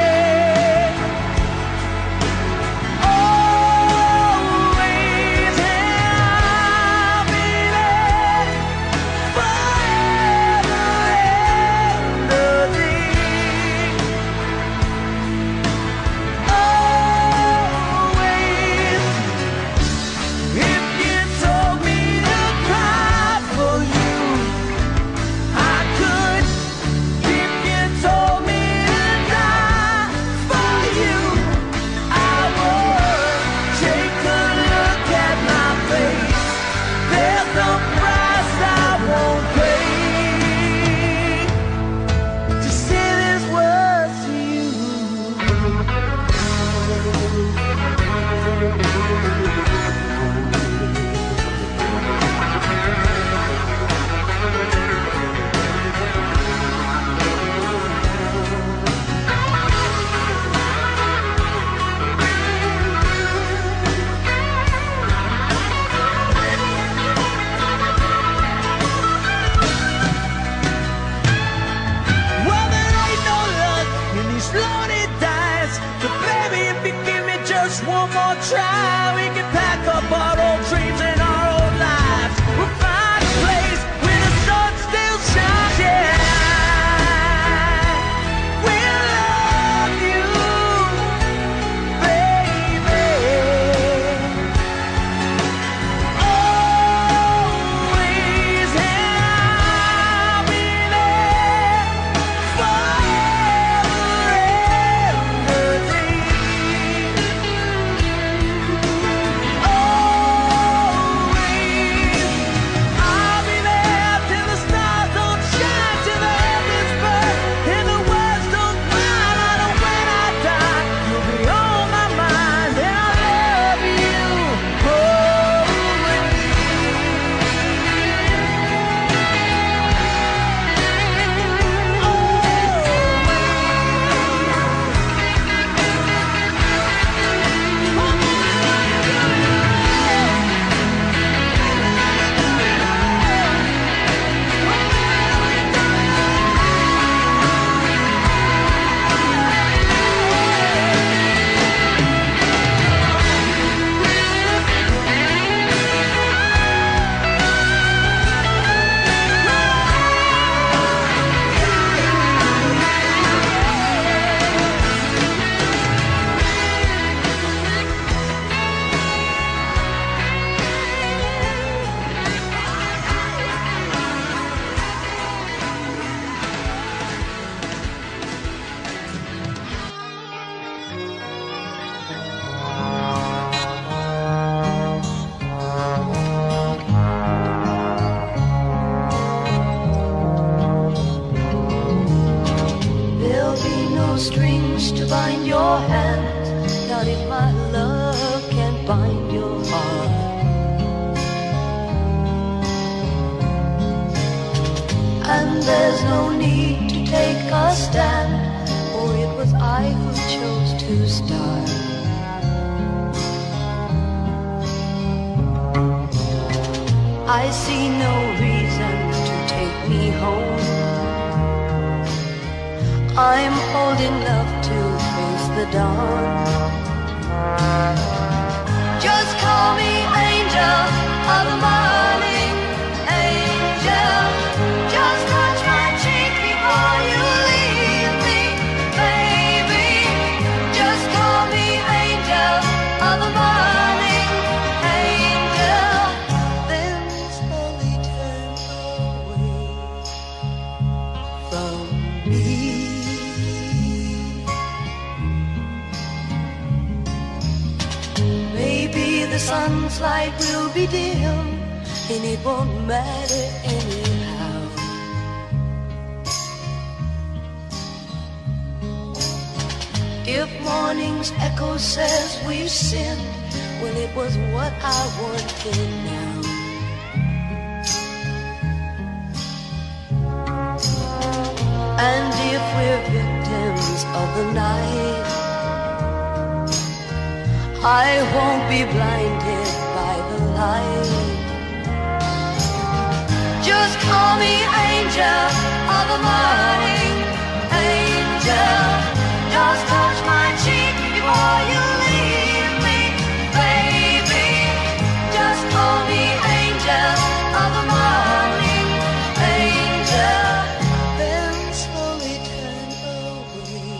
always, and I'll be there forever and a day. Always, if you told me to cry for you, I could. If you told me to die for you, I would. Take a look at my face, there's no price I won't pay to say these words to you. Well, there ain't no luck in these lonely days, but baby, if you give me just one more try, we can pack up our old dreams and our old lives. We'll find a place where the sun still shines. Yeah, we'll love you, baby, always, and I'll be there forever and a day. Always, to start. I see no reason to take me home. I'm old enough to face the dawn. Just call me angel of the morning, angel. Just touch my cheek before you leave me, baby. Just call me angel of the morning, angel. Then slowly turn away from me. Maybe the sun's light will be dim, and it won't matter anyhow. If morning's echo says we've sinned, well, it was what I wanted now. And if we're victims of the night, I won't be blinded by the light. Just call me angel of the morning, angel. Just touch my cheek before you leave me, baby. Just call me angel of the morning, angel. Then slowly turn away.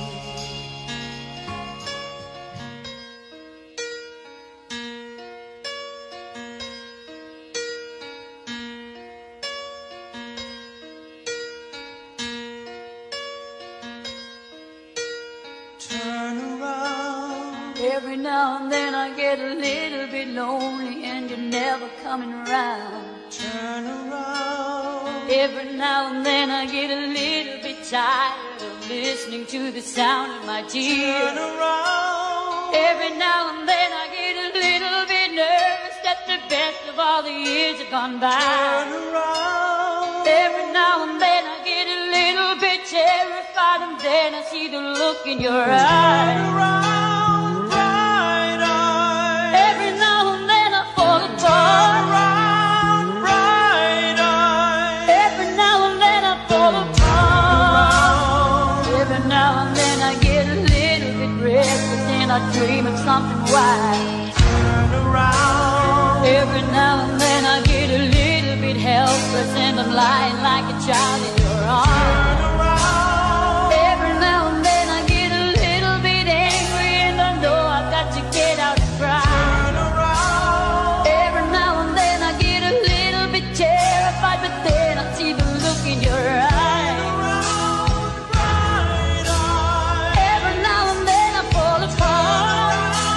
Turn around. Every now and then I get a little bit lonely and you're never coming around. Turn around. Every now and then I get a little bit tired of listening to the sound of my Turn tears. around. Every now and then I get a little bit nervous that the best of all the years have gone Turn by. around. Every now and then I get a little bit terrified, and then I see the look in your Turn eyes. around, bright eyes. Every now and then I fall Turn apart. around, bright eyes. Every now and then I fall apart. Every now and then I get a little bit restless and I dream of something wild. Turn around. Every now and then I get a little bit helpless and I'm lying like a child in your arms. Turn around. Every now and then I get a little bit angry and I know I've got to get out and cry. Turn around. Every now and then I get a little bit terrified, but then I see the look in your eyes. Around, bright eyes. Every now and then I fall apart.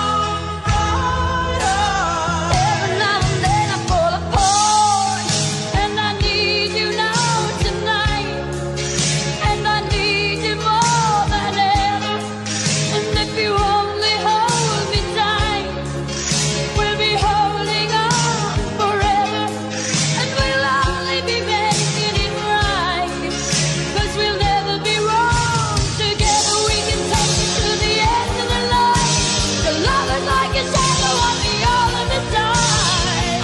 Bright eyes. Every now and then I fall apart. And I need you now tonight. And I need you more than ever. And if you only hold me tight, we'll be holding on forever. And we'll only be making it right. 'Cause we'll never be wrong. Together we can take it to the end of the line. The love is like a shadow on me all of the time.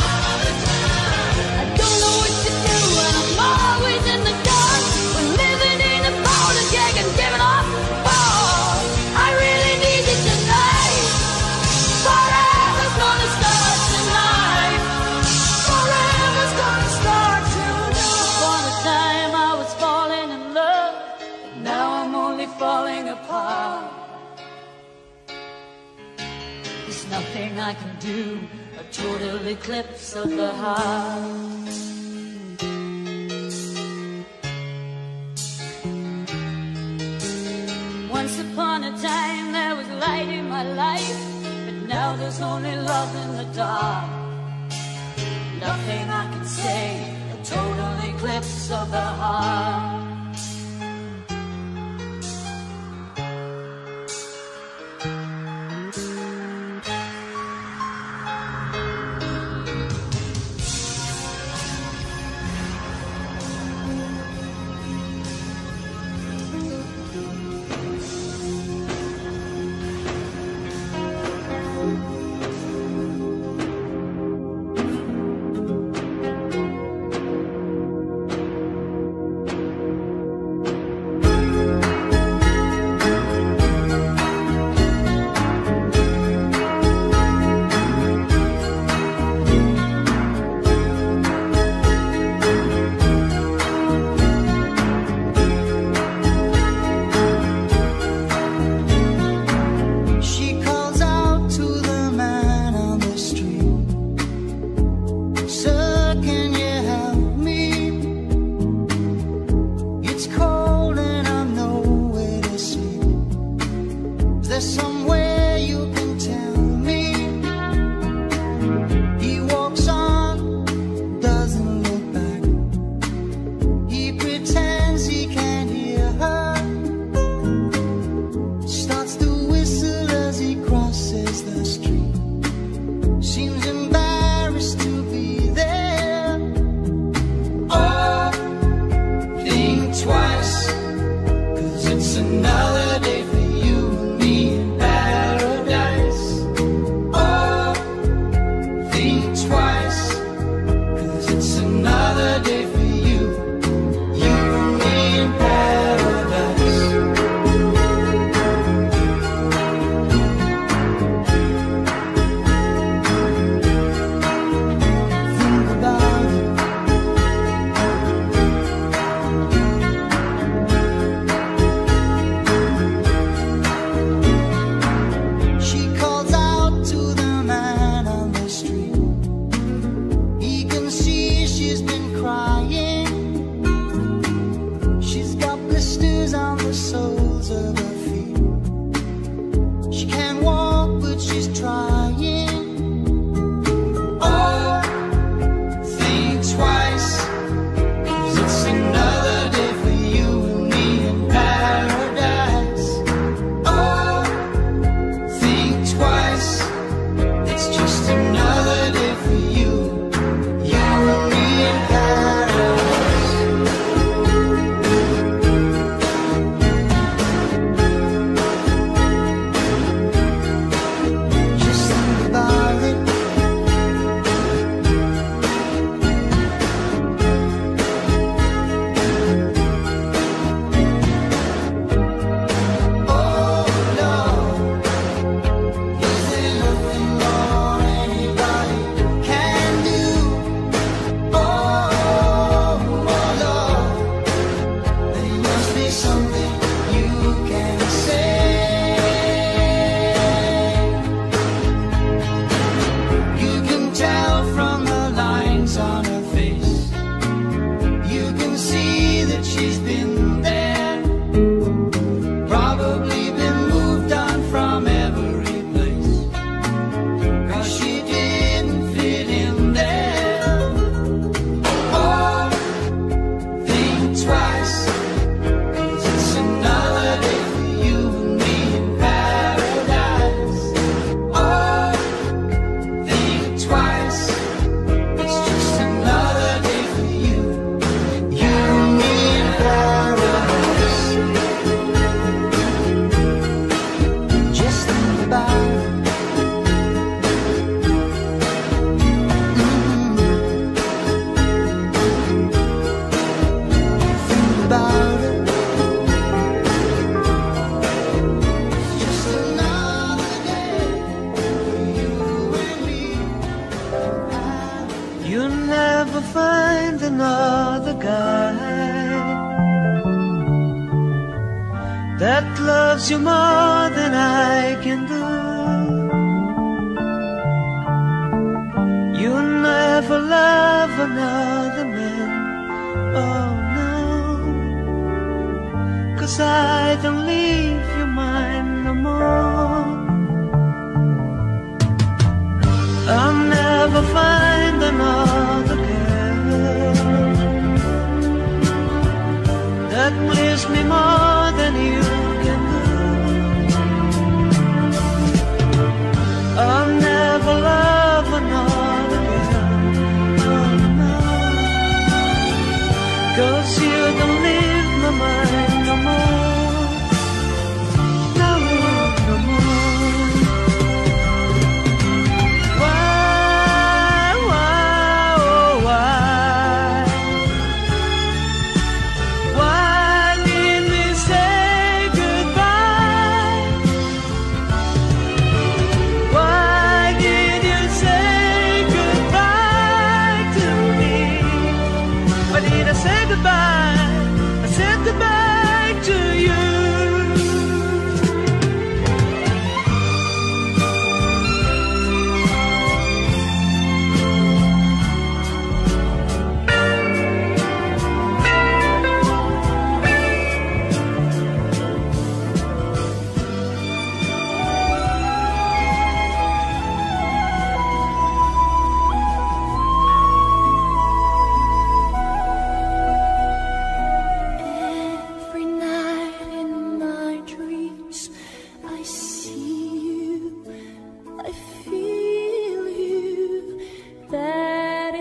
I don't know what to do and I'm always in the dark. We're living in a powder keg and giving up fall. I really need you tonight. Forever's gonna start tonight. Forever's gonna start tonight. Upon a time I was falling in love, but now I'm only falling apart. There's nothing I can do, a total eclipse of the heart. Once upon a time there was light in my life, but now there's only love in the dark. Nothing I can say, a total eclipse of the heart. seems embarrassed to be there. Oh, think twice, 'cause it's another day for you and me in paradise. Oh, think twice, 'cause it's another day for you, you and me in paradise. Think about it. She calls out to the man on the street. He can see she's been crying. She's got blisters on the soles of her feet. She can't walk, but she's trying. Oh, think twice, 'cause it's another day for you and me in paradise. Oh, think twice, it's just another day for you, you and me in paradise. Just think about it. Oh Lord, is there nothing more anybody can do? Oh Lord, there must be something you can say. You can tell from the lines on her face. You can see that she's been there. Probably been moved on from every place, 'cause she didn't fit in there. Oh, think twice, 'cause it's another day for you and me in paradise. Oh, think twice, it's just another day for you, you and me in paradise. Just think about it. Think about it. It's just another day for you and me. You never find another guy that loves you more than I can do. You never love another man, oh no, 'cause I don't leave you mine no more. I'll never find another girl that please me more than you can do. I'll never love another girl, oh no, 'cause you don't leave my mind no more, no, no more. Why, oh why? Why leave me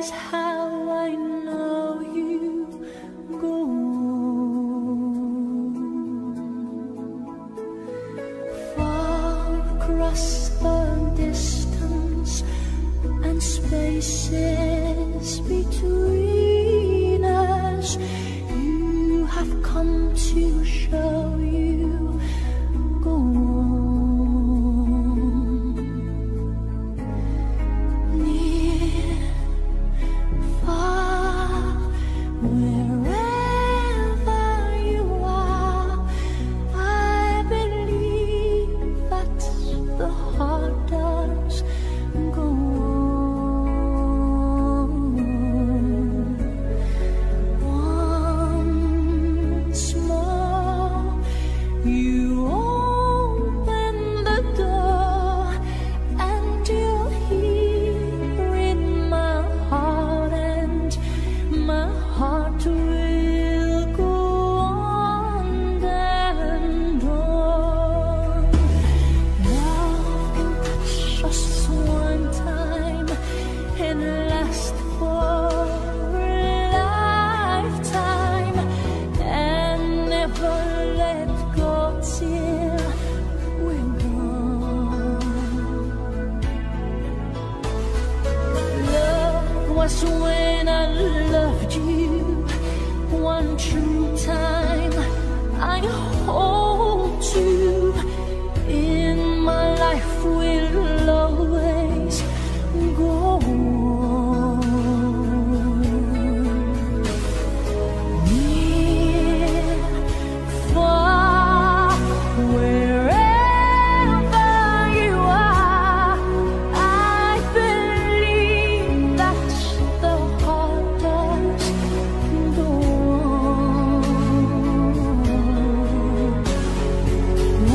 is how I know you go far across the distance and spaces between us. You have come to show you go near, far, wherever you are. I believe that the heart does go once more. You open the door and you're here in my heart, and my heart will go on and on. Love can touch us one time and last for a lifetime, and never let go till we're gone. Love was when I loved you one true time. I hold you in my life, will always go on. Near, far, wherever you are, I believe that the heart does go on.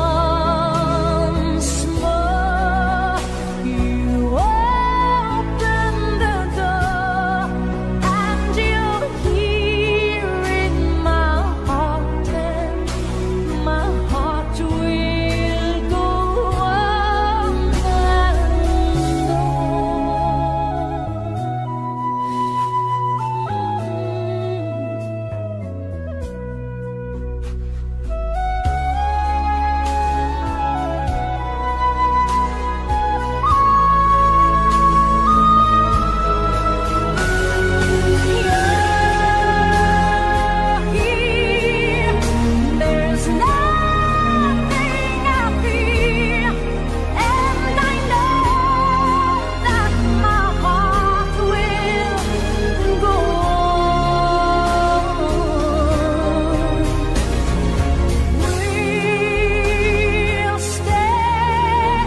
Once more, you open the door and you're here in my heart, and my heart will go on and there's nothing I fear, and I know that my heart will go on. We'll stay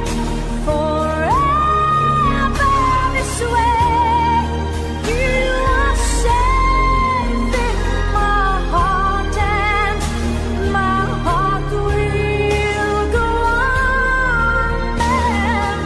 forever this way. You are safe in my heart, and my heart will go on and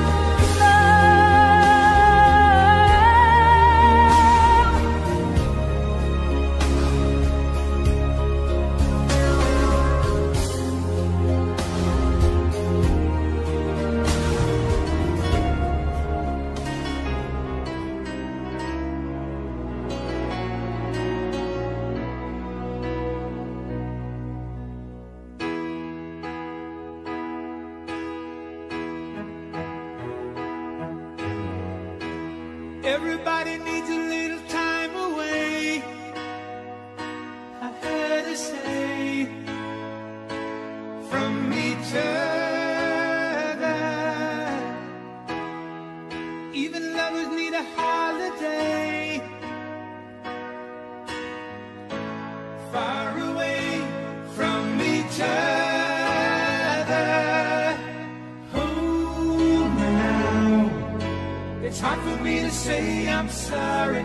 Everybody needs a little time away, I heard her say, from each other. Even lovers need a holiday, far away from each other. Hold me now. It's hard for me to say I'm sorry.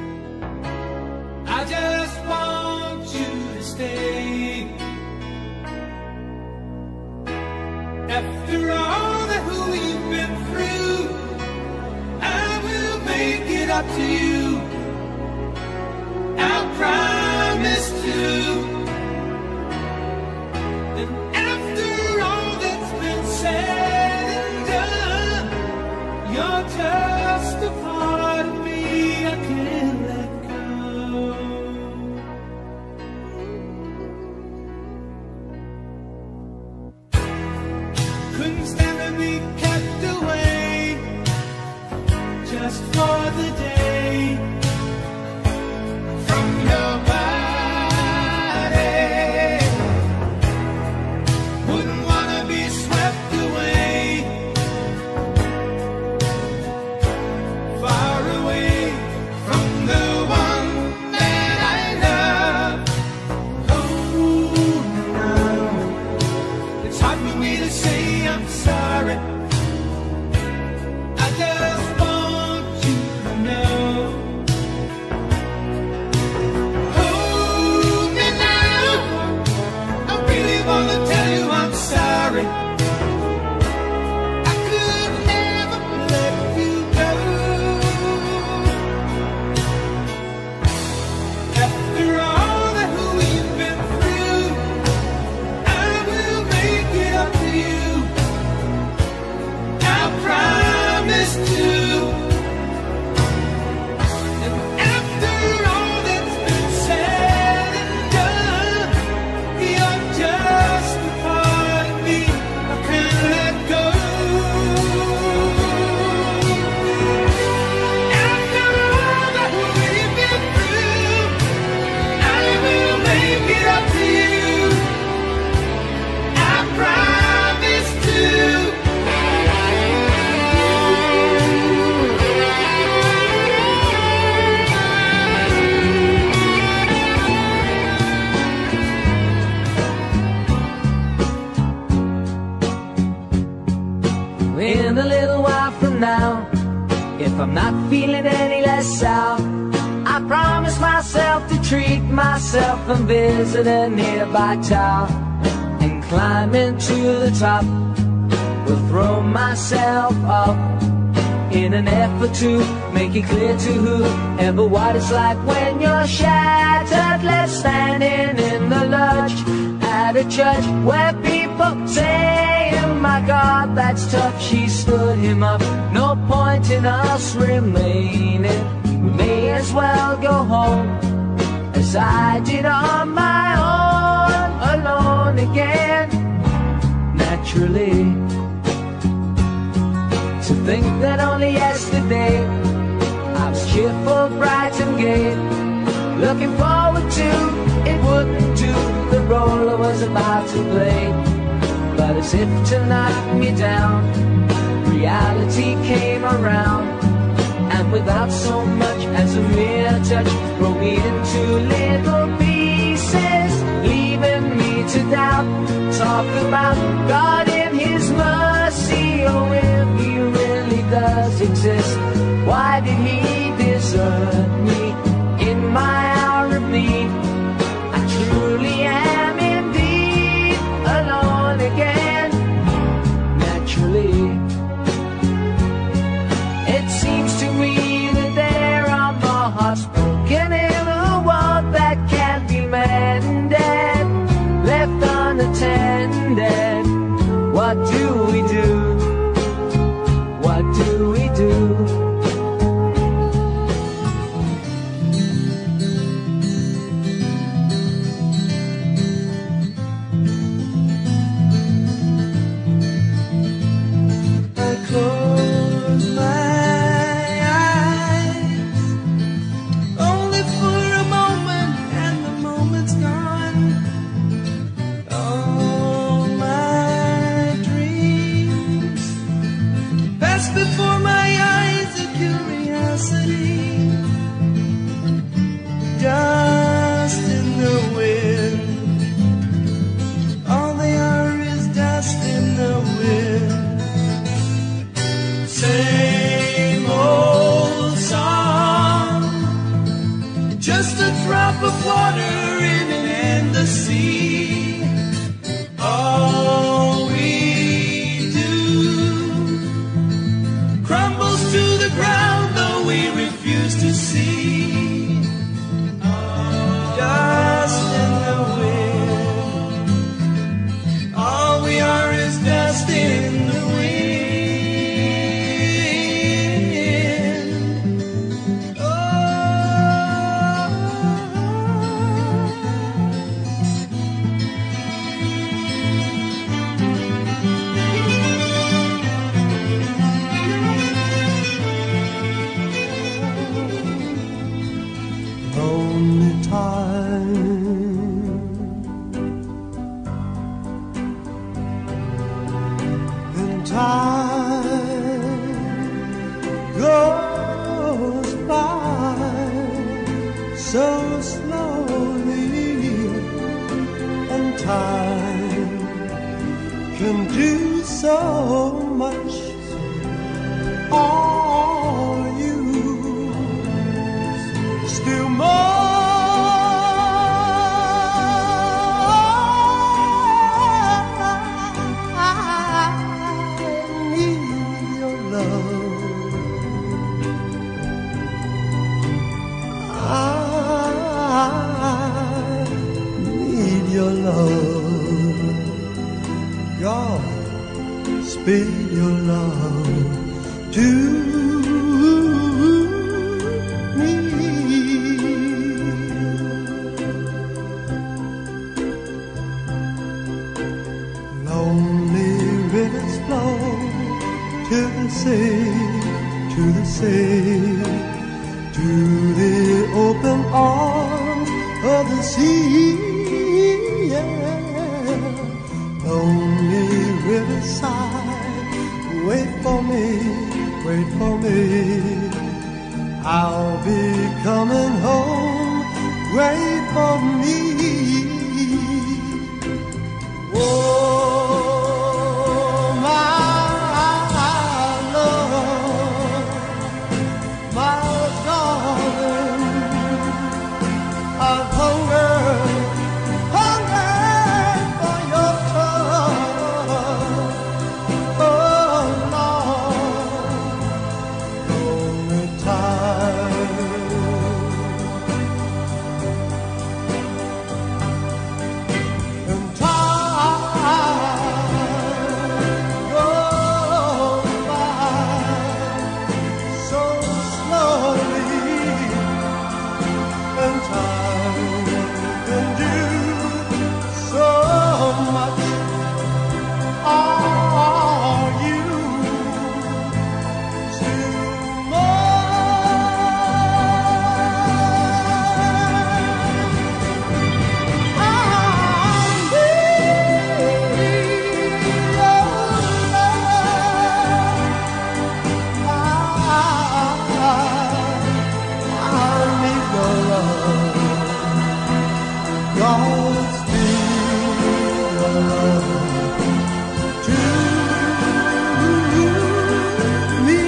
I just want you to stay. After all that we've been through, I will make it up to you. I'll promise to. And after all that's been said and done, you're just a part of me. I just for the day from your body. Wouldn't wanna be swept away, far away from the one that I love. Oh, now it's hard for me to say I'm sorry. I just want you to know. Hold me now. I really wanna tell you I'm sorry. I could never let you go. After all that we've been through, I will make it up to you. I promise to. And after all that's been said and done, you're just a part of me I can't let go. After all that we've been through, I will make it up to you. I promise to. In a little while from now, if I'm not feeling any less sour, I promise myself to treat myself and visit a nearby tower and climb into the top. Will throw myself up in an effort to make it clear to whoever what it's like when you're shattered, left standing in the lurch at a church where people say, oh my God, that's tough. She stood him up. No point in us remaining. We may as well go home as I did on my own, alone again. Naturally, to think that only yesterday I was cheerful, bright and gay, looking forward to it wouldn't do the role I was about to play. But as if to knock me down, reality came around, and without so much as a mere touch, broke me into little pieces, leaving me to doubt. Talk about God in His mercy, oh if He really does exist, why did He desert me in my hour of need? I truly am indeed alone again. Naturally, it seems to me that there are more hearts broken in a world that can't be mended, left unattended. What do we do? What do we do? I close my so slowly, and time can do so much. All you still more. God, speak your love to me. Lonely rivers flow to the sea, to the sea, to the open arms of the sea. Lonely riverside, wait for me, wait for me. I'll be coming home, wait for me. Oh, my love, my darling, I've hungered for your touch. Oh Lord, only time, and time goes by so slowly, and time can do so much. Are you still God, speak your love to me.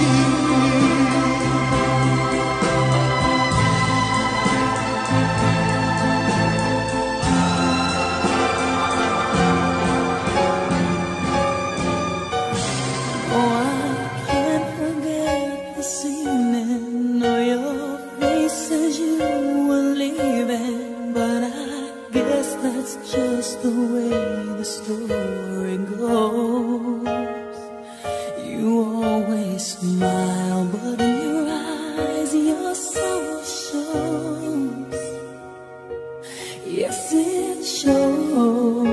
Oh, I can't forget this evening or your face as you were leaving, but I guess that's just the way the story goes. You always smile, but in your eyes your soul shows. Yes, it shows.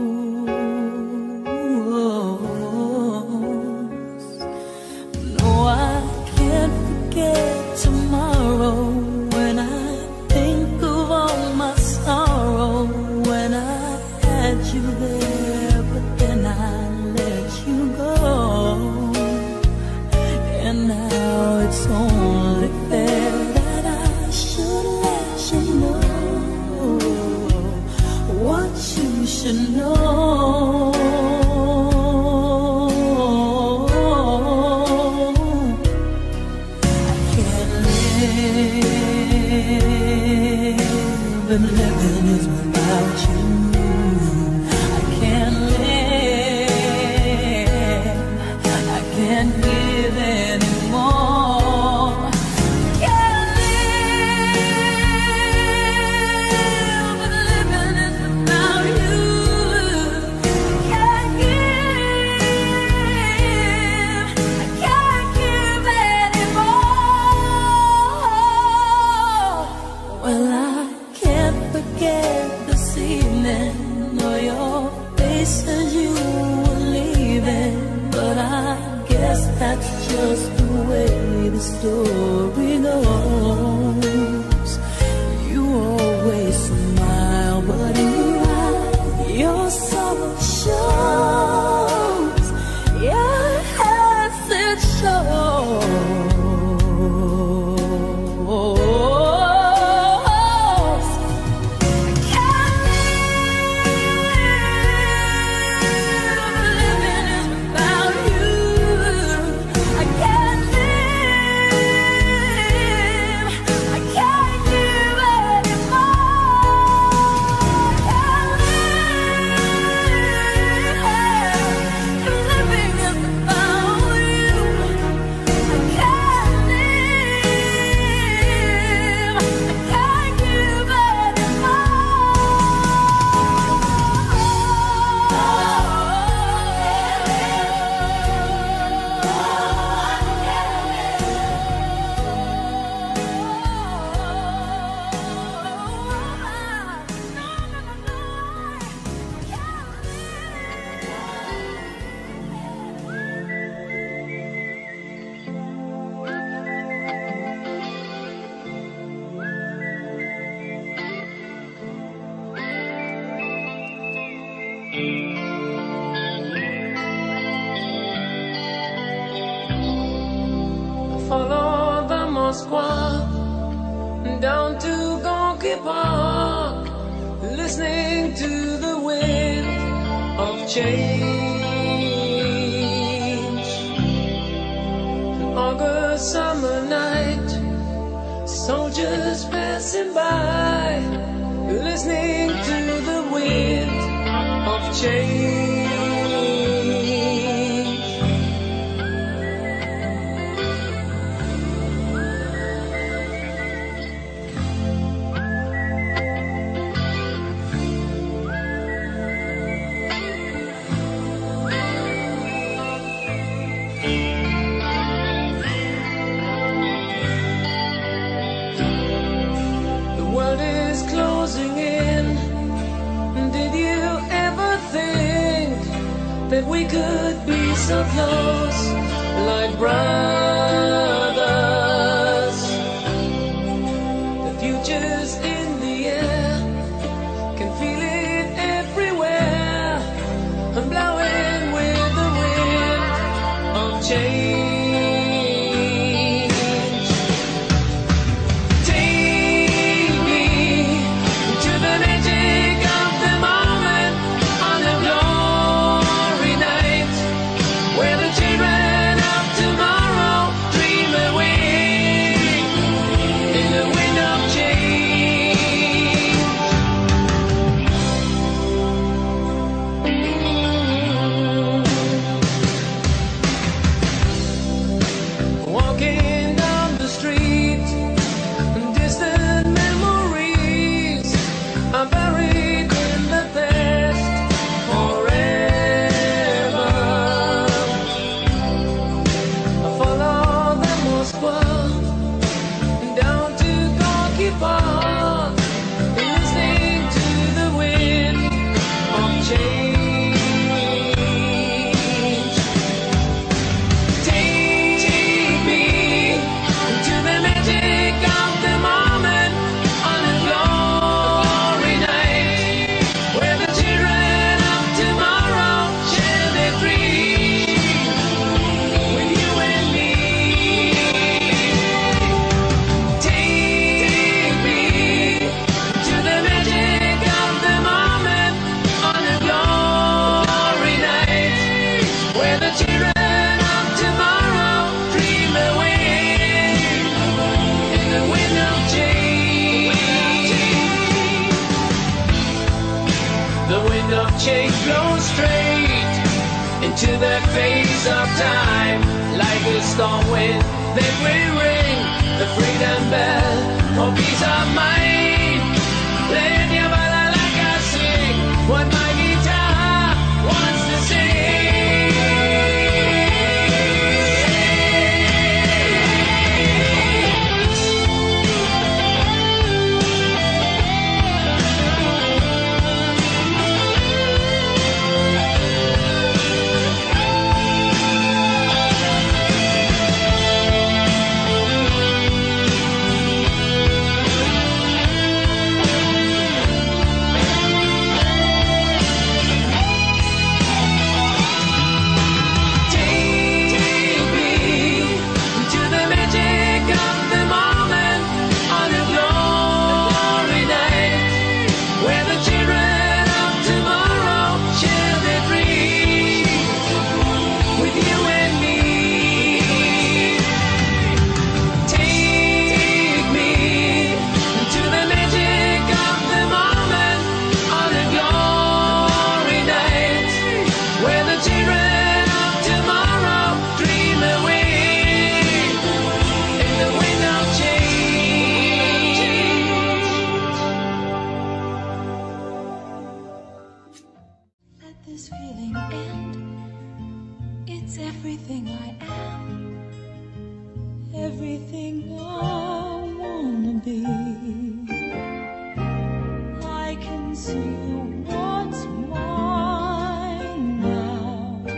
No, I can't forget tomorrow when I think of all my sorrow, when I had you there, but then I let you go. And now it's only fair that I should let you know what you should know. And living is without you. I can't live, I can't give anymore. Can't live, but living is without you. Can't give, I can't give anymore. Well, I can't forget this evening or your face as you were leaving, but I guess that's just the way the story goes. You always smile, but in your eyes your sorrow shows. Yes, it shows. Moskva, down to Gorky Park, listening to the wind of change. An August summer night, soldiers passing by, listening to the wind of change. That we could be so close, like brothers. The future's in the air, can feel it everywhere. I'm blowing with the wind of change. Take me to the magic of the moment on the glory night, where the children of tomorrow dream away in the wind of change. Walking down the street, distant memories are buried in the past forever. I follow the Moskva down to Gorky Park, listening to the wind of change. Take me to the magic of the moment on a glory night, where the children of tomorrow share their dreams with you and me. Take me to the magic of the moment on a glory night, where the children of tomorrow dream away in the wind of change. The wind of change blows straight into the face of time, like a storm wind that will ring the freedom bell for peace of mind. Let your balalaika sing what my guitar wants to sing. Take me to the magic of the moment on a glory night, where the children of tomorrow share their dreams with you and me. Take me to the magic of the moment on a glory night, where the children of tomorrow dream away in the wind of change. Let this feeling end. It's everything I am, everything I wanna be. I can see what's mine now,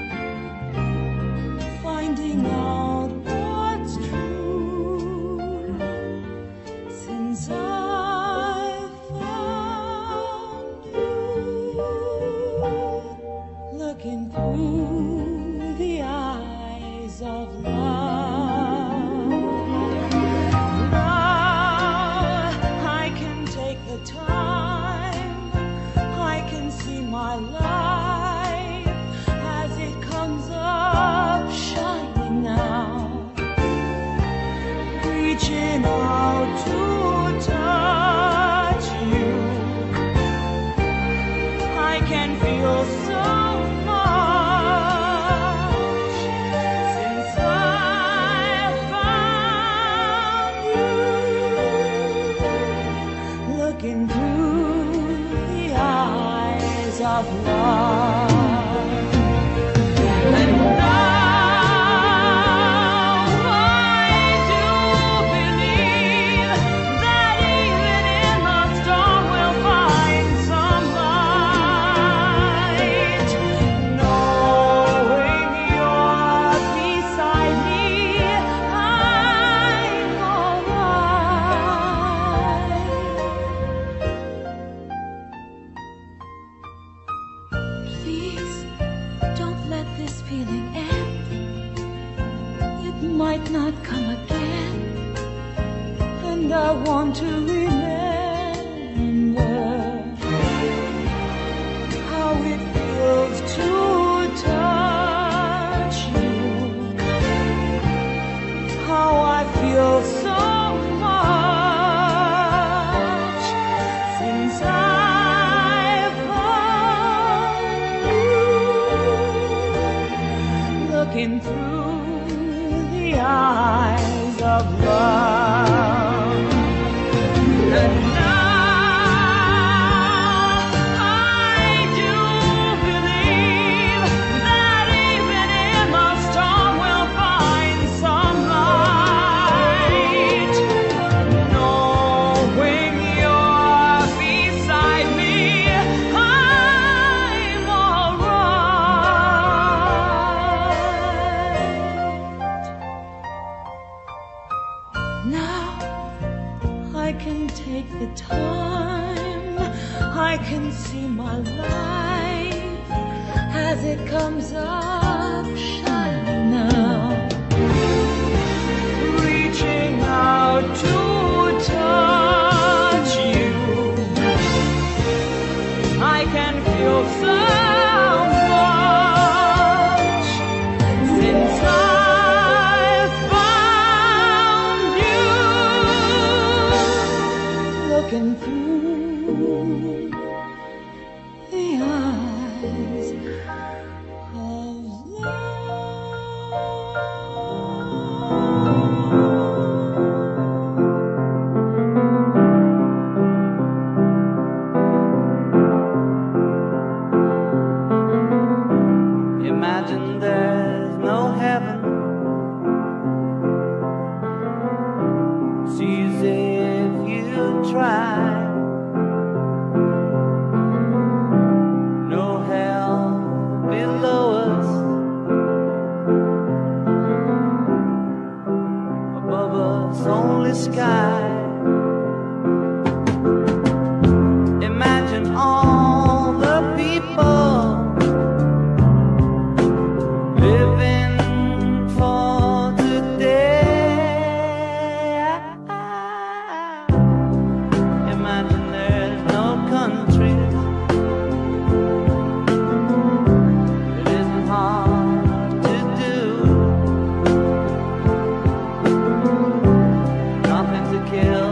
finding out what's true. Since I've found you, looking through the eyes of love. reaching out to touch you. I can feel so much since I found you. Looking through the eyes of love. And now I do believe that even in the storm we'll find some light. Knowing you're beside me, I'm alright. Please don't let this feeling end. It might not come again. And I want to remember how it feels to touch you. How I feel so much since I found you. Looking through the eyes of love. And now I do believe that even in the storm we'll find some light. Knowing you're beside me, I'm alright. Now I can take the time, I can see my life as it comes up shining now. Reaching out to touch you, I can feel so much since I found you. Looking through the eyes of Imagine there's no heaven. It's easy if you try. No hell below us. Above us only sky. Imagine all the people living for today. Imagine there's no countries. It isn't hard to do. Nothing to kill.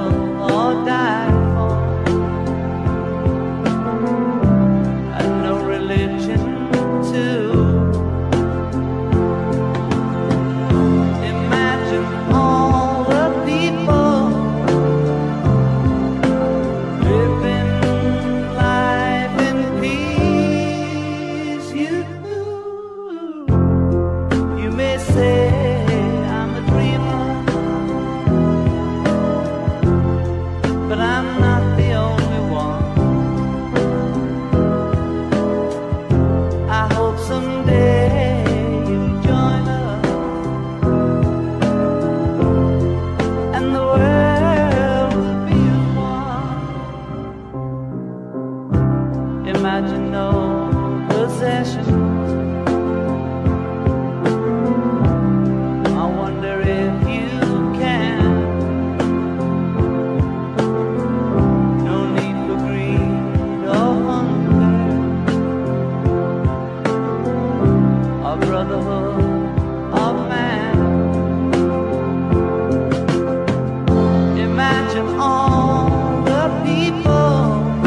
imagine all the people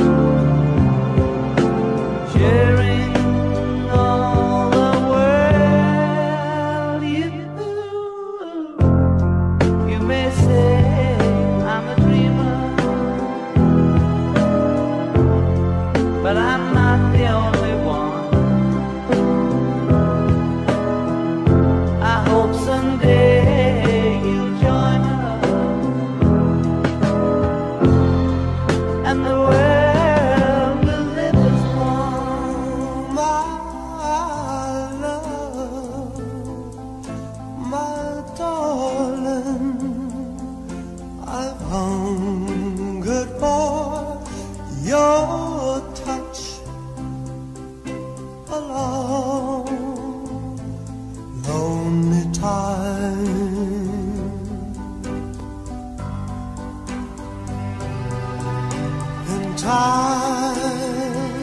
sharing all the world. You may say I'm a dreamer, but I'm not the only one. I hope someday you'll join us, and the world will live as one. My love, my darling, I've hungered for your touch a long, lonely time. And time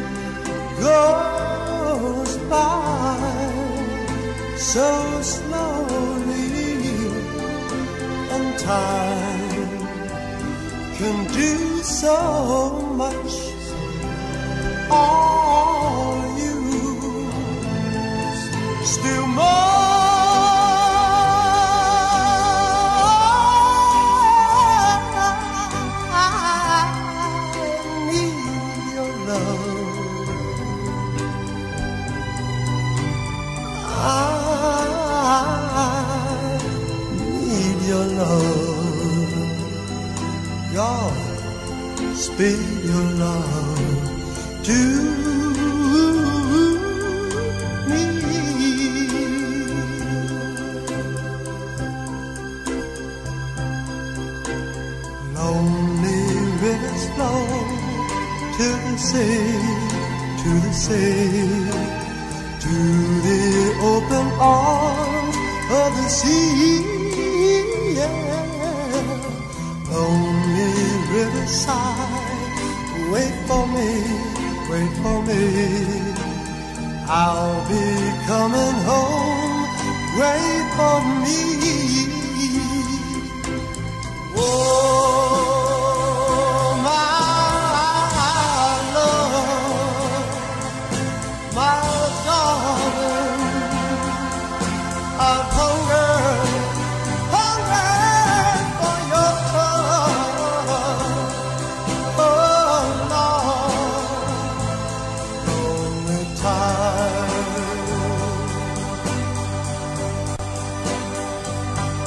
goes by so slowly, and time can do so much. All you still more. I need your love. I need your love. God, speak your love to me. Lonely rivers flow to the sea, to the sea, to the open arms of the sea. Yeah. Lonely riverside, wait for me, wait for me. I'll be coming home, wait for me. Oh, my love, my darling, I've hungered for your touch. Oh, Lord, lonely time.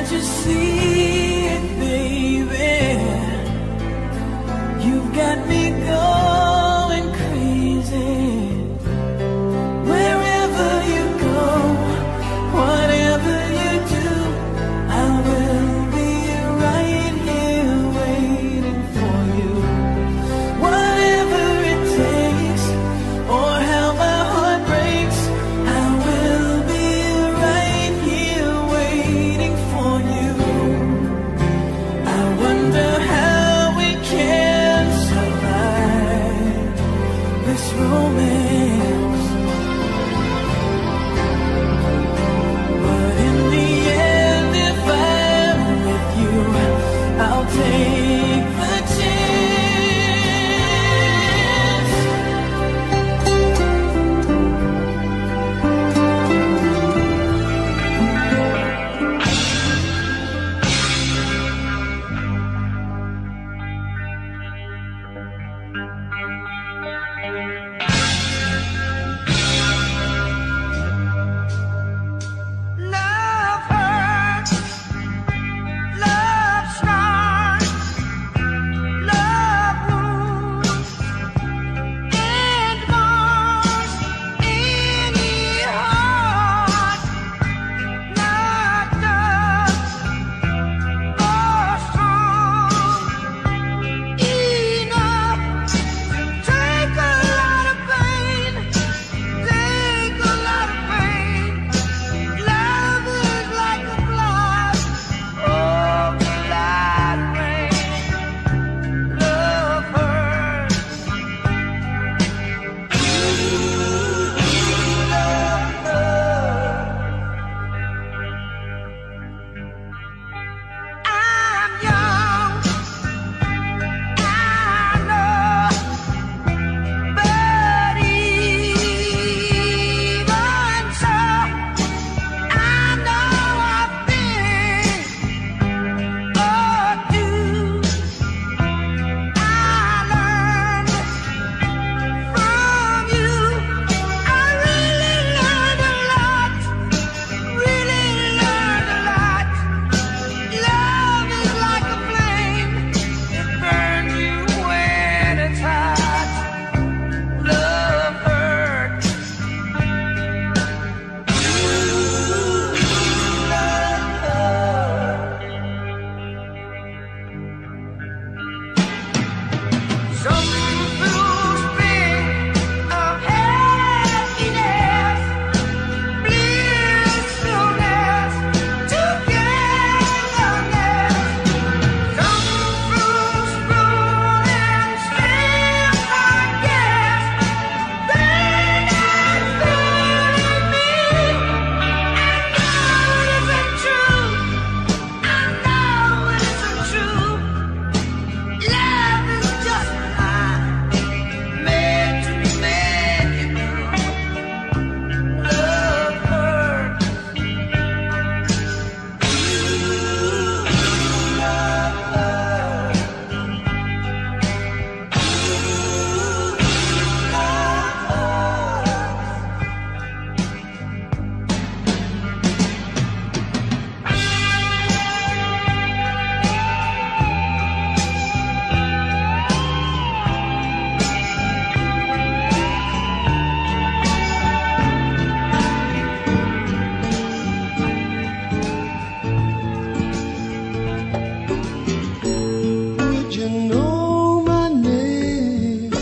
Can't you see it, baby? You've got me going crazy. Wherever you go, whatever you do, I will be right here waiting for you. Whatever it takes, or how my heart breaks, I will be right here waiting for you. I wonder how we can survive this romance. But in the end, if I'm with you, I'll take the chance. Love hurts, love scars, love wounds, and mars any heart not tough or strong enough to take a lot of pain, take a lot of pain. Love is like a blast of light rain. Love hurts. I'm young, I know, but even so, I know a thing or two. I learned from you. I really learned a lot. Really learned a lot. Love is like a flame. It burns you when it's hot. Love hurts. Some fools think of happiness, blissfulness, togetherness. Some fools rule and still forget. They're not fooling me. I know it isn't true. I know it isn't true. Love is just a lie made to make you blue. Love hurts. Would you know my name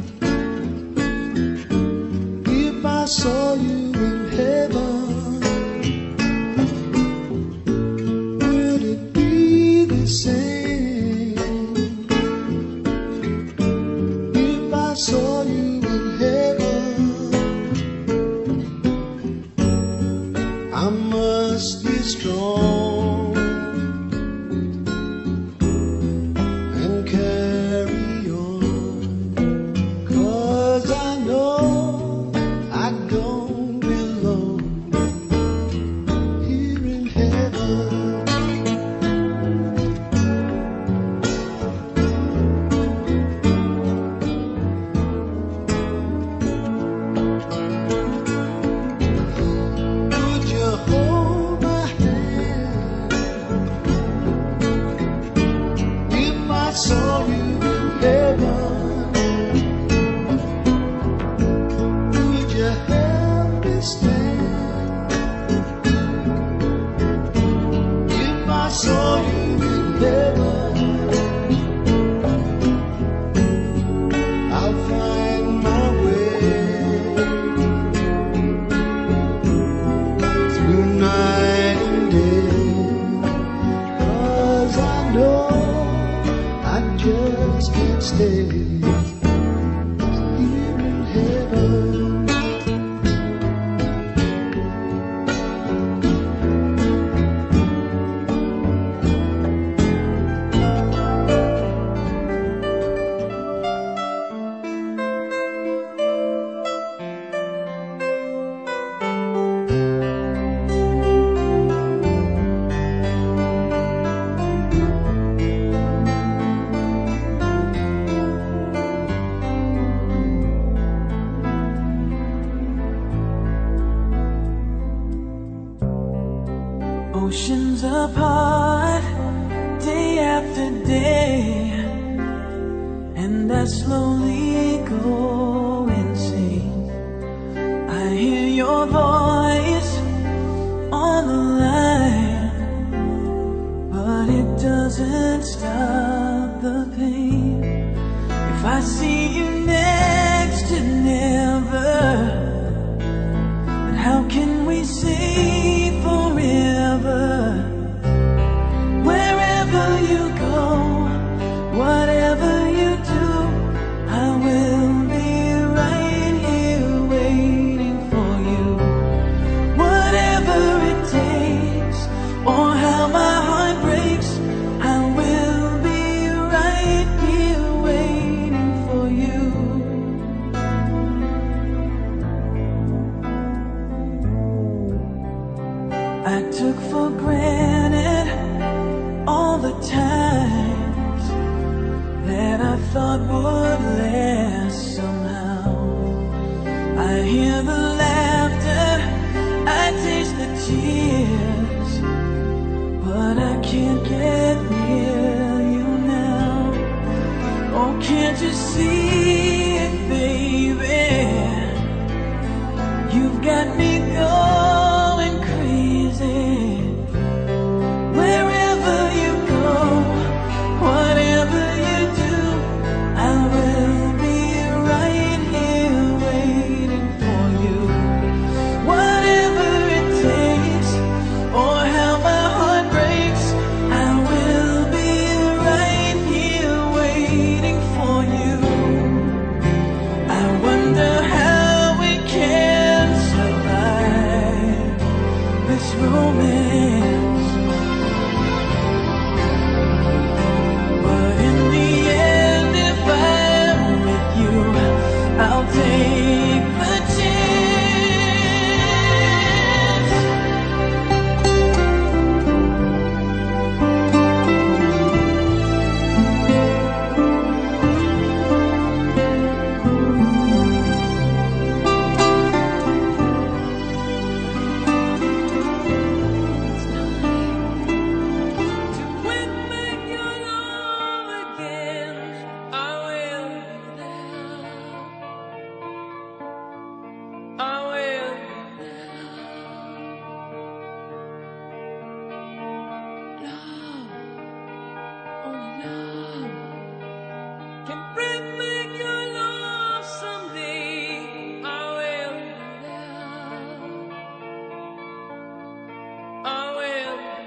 if I saw you in heaven? Would it be the same if I saw you in heaven? I must be strong and carry on, 'cause I know I don't belong here in heaven. Would you hold my hand I saw you in heaven, I'll find my way through night and day, 'cause I know I just can't stay here in heaven. Oceans apart, day after day, and I slowly go insane. I hear your voice on the line, but it doesn't stop the pain. If I see you next to never, then how can we say forever? Wherever you go, whatever you do, I will be right here waiting for you. Whatever it takes, or how my heart breaks, I will be right here waiting for you. I took for granted all the times that I thought would last somehow. I hear the laughter, I taste the tears, but I can't get near you now. Oh, can't you see it, baby? You've got me going crazy. Wherever you go, whatever you do, I will be right here waiting for you. Whatever it takes, or how my heart breaks, I will be right here waiting for you. I wonder how we can survive this romance, but in the end, if I'm with you, I'll take the chance. To win back your love again, I will be there. I will be there. Love, only love can bring back your love someday. I will be there. I will be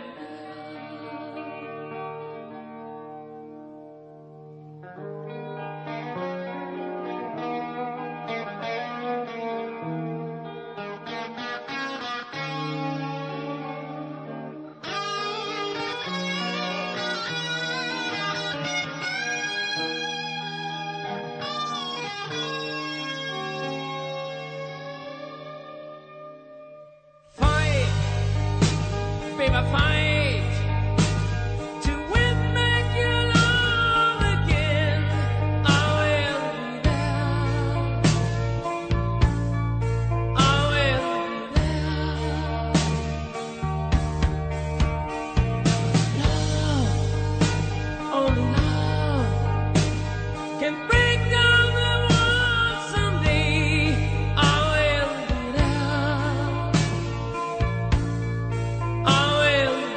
fight, baby, fight to win back your love again. I will be there. I will be there. Love, only love can break down the walls someday. I will be there. I will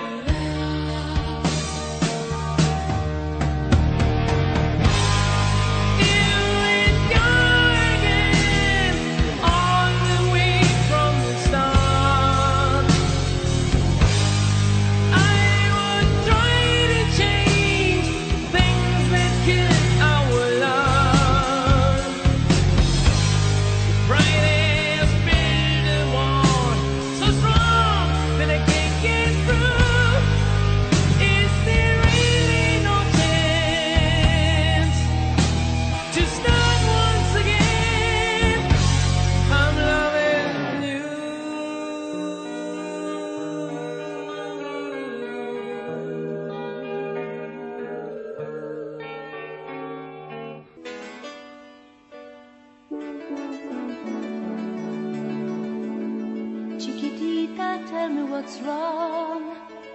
what's wrong.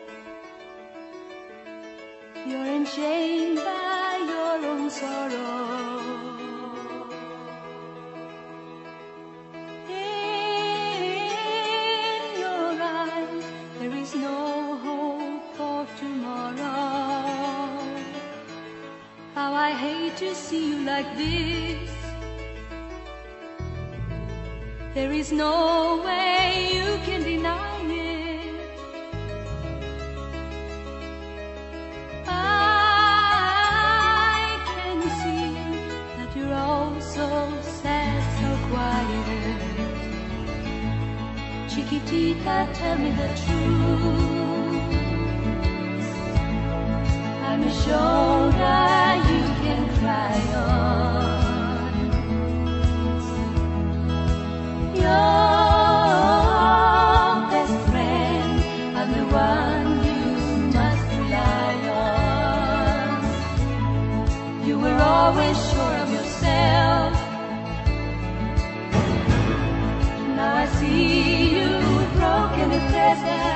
You're enchained by your own sorrow. In your eyes, there is no hope for tomorrow. How I hate to see you like this. There is no way you can deny it. I can see that you're all so sad, so quiet. Chiquitita, tell me the truth. I'm a shoulder you can cry on. Your best friend, I'm the one you must rely on. You were always sure of yourself. Now I see you broken and present.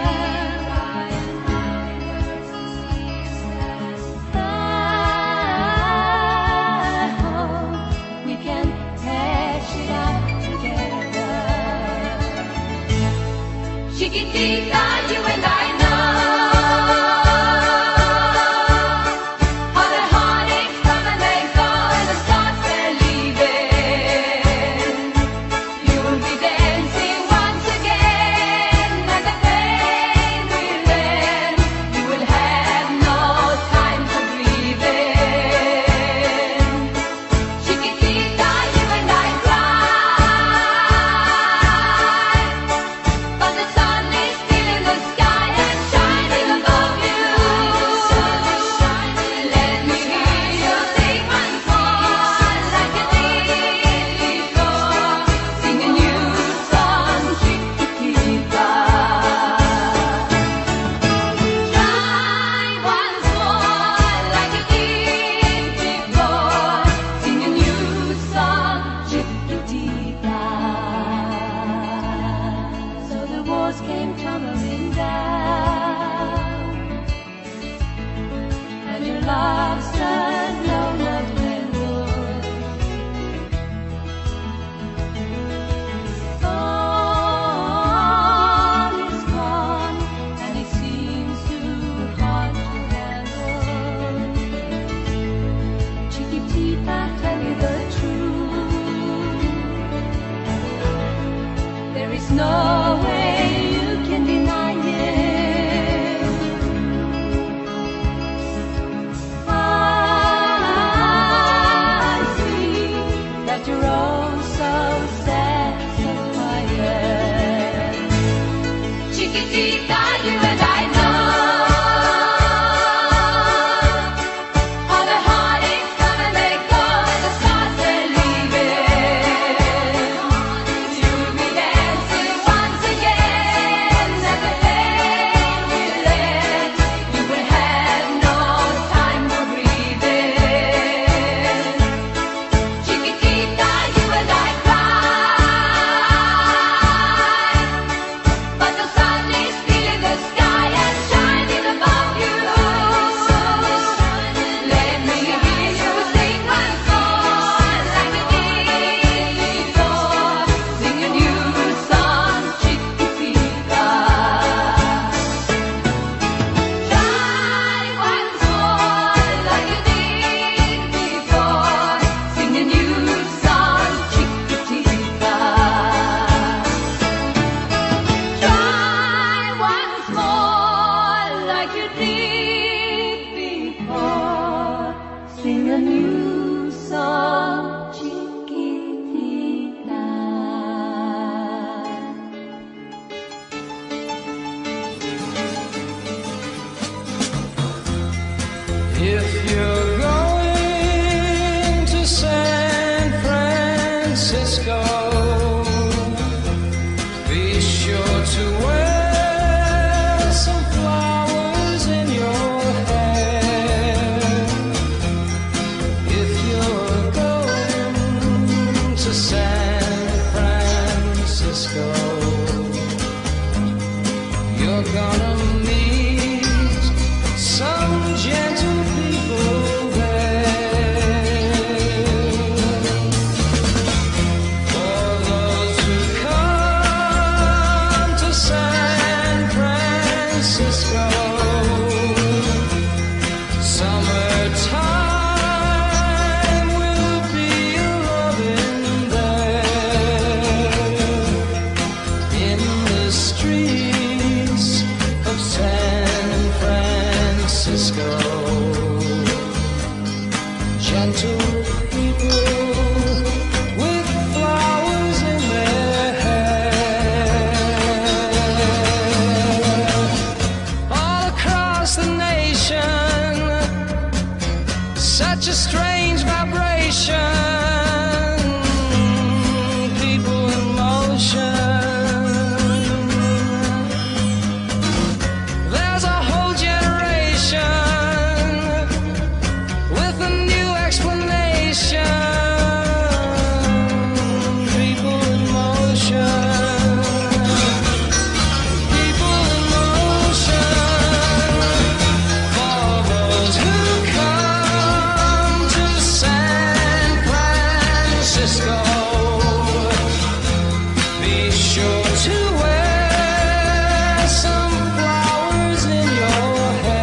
I hope we can patch it up together. Chiquitita, you and I know how the heartaches come and they go and the stars they're leaving. You will be dancing once again and the pain will end. You will have no time for grieving. Chiquitita, you and I cry, but the sun is still in the sky and shining above you. Let me hear you sing once more like you did before. Sing a new song, Chiquitita. Try once more like you did before. Sing a new song, Chiquitita. So the walls came tumbling down, and your love's turned no love memory. All is gone, and it seems too hard to handle. Chiquitita, tell me the truth. There is no way you can deny it. I see that you're all so sad, so quiet. Chiquitita, you and I know how the heartaches come and they go and the stars they're leaving. You'll be dancing once again and the pain will end. You will have no time for breathing. Chiquitita, you and I cry, but the sun is still in the sky you're gonna meet some gentle people there. For those who come to San Francisco, summertime will be loving there. In the streets of San Francisco, gentle people with flowers in their hair. All across the nation, such a strange vibration, people in motion. There's a whole generation with a new explanation, people in motion. People in motion. For those who come to San Francisco, be sure to wear some flowers in your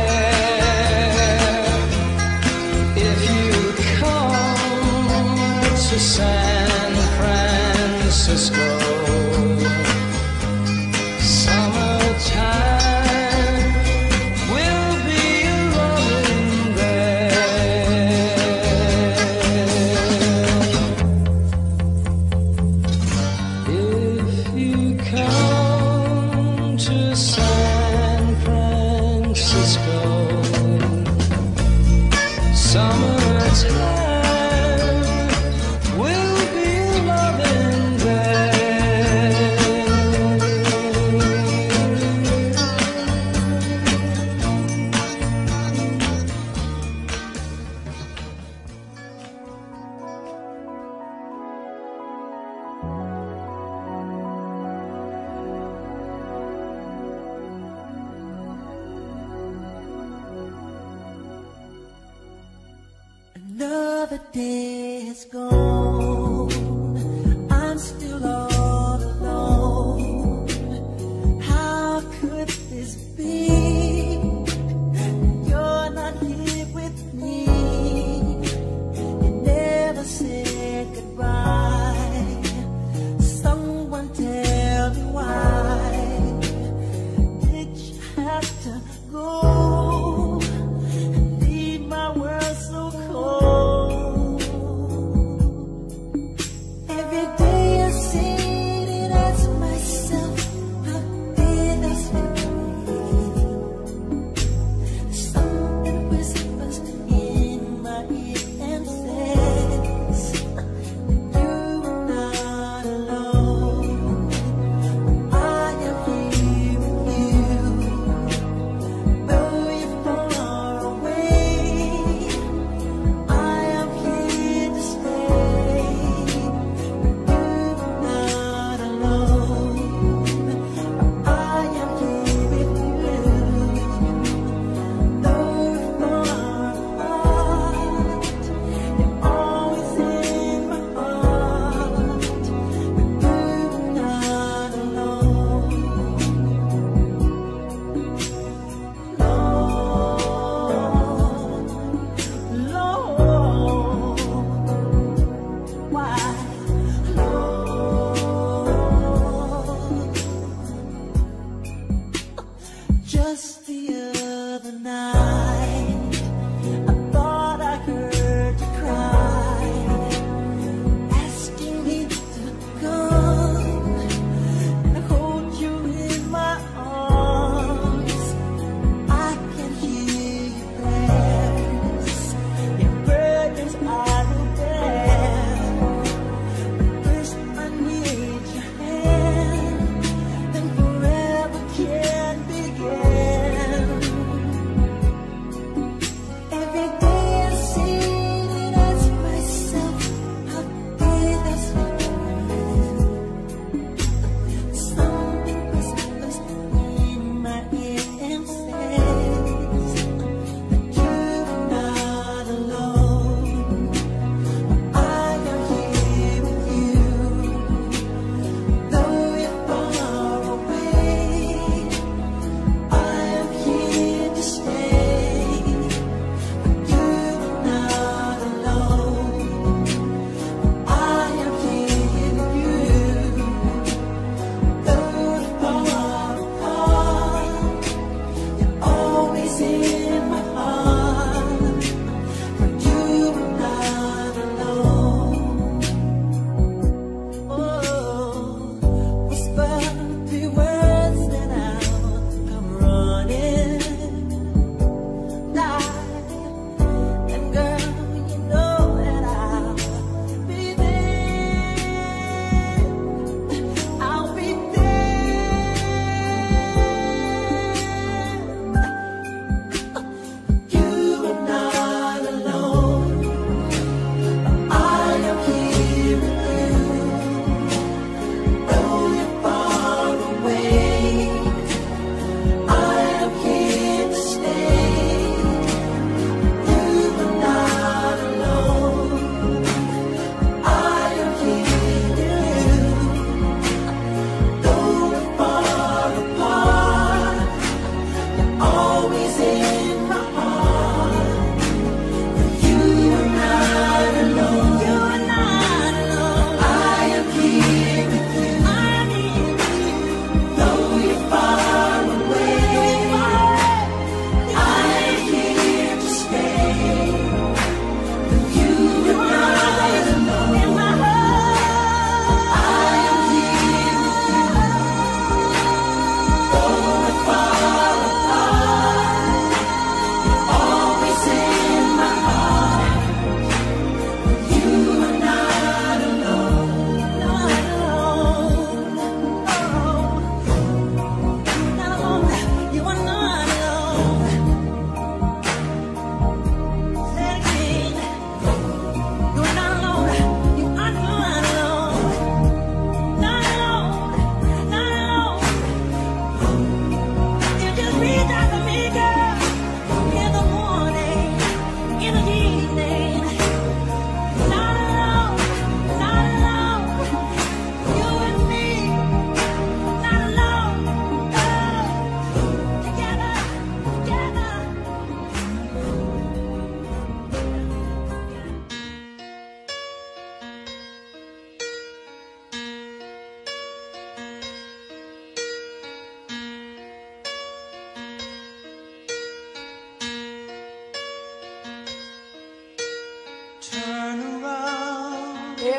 hair. If you come to San Francisco, summertime will be loving there. If you come to San Francisco, summertime will be loving there. Another day has gone. I'm still all alone. How could this be? You're not here with me. You never said goodbye. Someone tell me why did you have to go? Leave my world so cold. Every day I sit and ask myself, how did I slip away? Something whispers in my ear and says, you're not alone. I am here with you. Though you're far away, I am here to stay. You're not alone. I am here with you. Though you're far apart, you're always in my heart. You're not alone. Lord, why, Lord? Just the other night, I thought I heard you cry, asking me to come and hold you in my arms. I can hear your prayers, your burdens I will bear. First I need your hand, then forever can begin.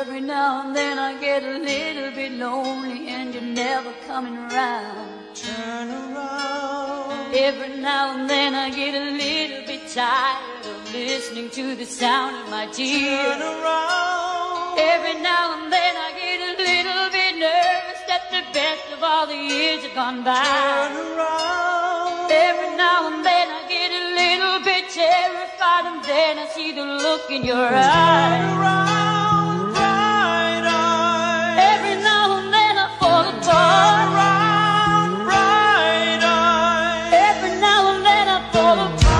Every now and then I get a little bit lonely and you're never coming around. Turn around. Every now and then I get a little bit tired of listening to the sound of my tears. Turn around. Every now and then I get a little bit nervous that the best of all the years have gone by. Turn around. Every now and then I get a little bit terrified, and then I see the look in your eyes. Turn around, bright eyes. Every now and then I fall Turn apart. around, bright eyes. Every now and then I fall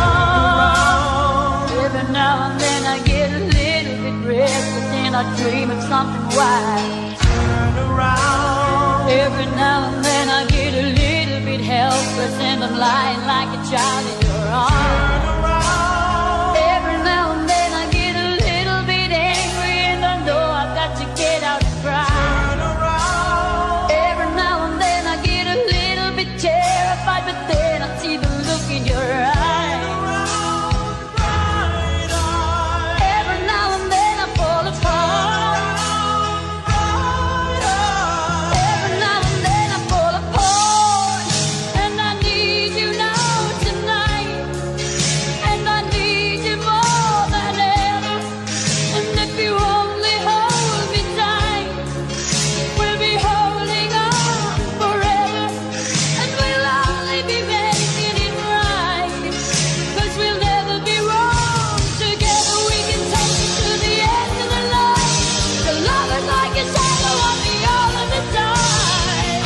apart. Every now and then I get a little bit restless and I dream of something wild. Turn around. Every now and then I get a little bit helpless and I'm lying like a child in your arms. Turn around. Every now and then I get a little bit angry and I know I've got to get out and cry. Turn around. Every now and then I get a little bit terrified, but then I see the look in your eyes. Around, bright eyes. Every now and then I fall apart. Bright eyes. Every now and then I fall apart. And I need you now tonight. And I need you more than ever. And if you only hold me tight, we'll be holding on forever. And we'll only be making it right. 'Cause we'll never be wrong. Together we can take it to the end of the line. The love is like a shadow on me all of the time.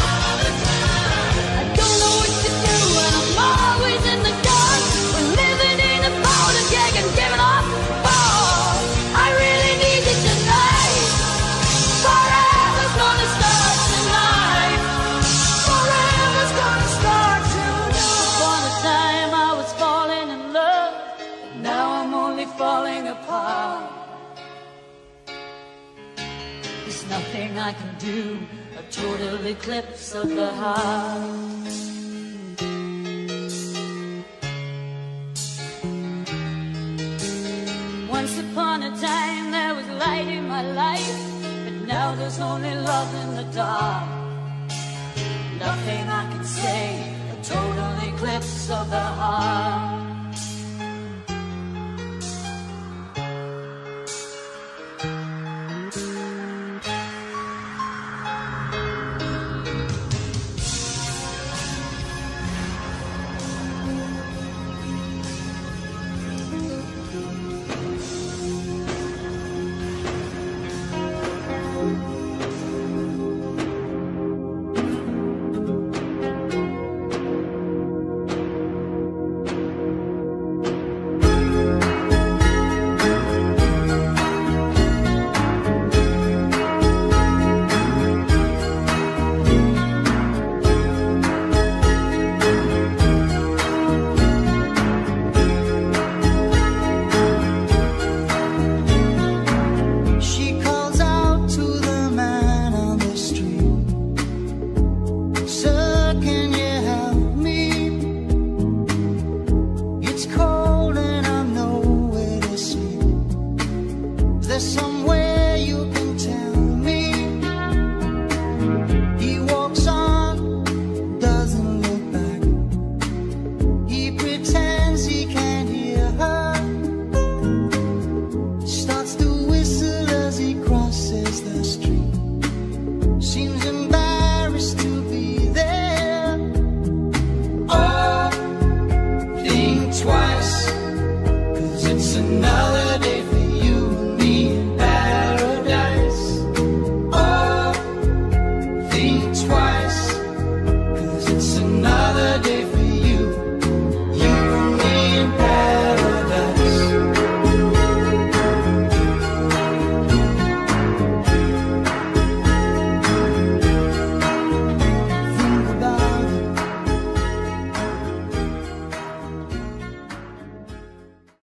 I don't know what to do and I'm always in the dark. We're living in a powder keg and giving off the ball. I really need you tonight. Forever's gonna start tonight. Forever's gonna start tonight. Upon a time I was falling in love, but now I'm only falling apart. There's nothing I can do, a total eclipse of the heart. Once upon a time there was light in my life, but now there's only love in the dark. Nothing I can say, a total eclipse of the heart.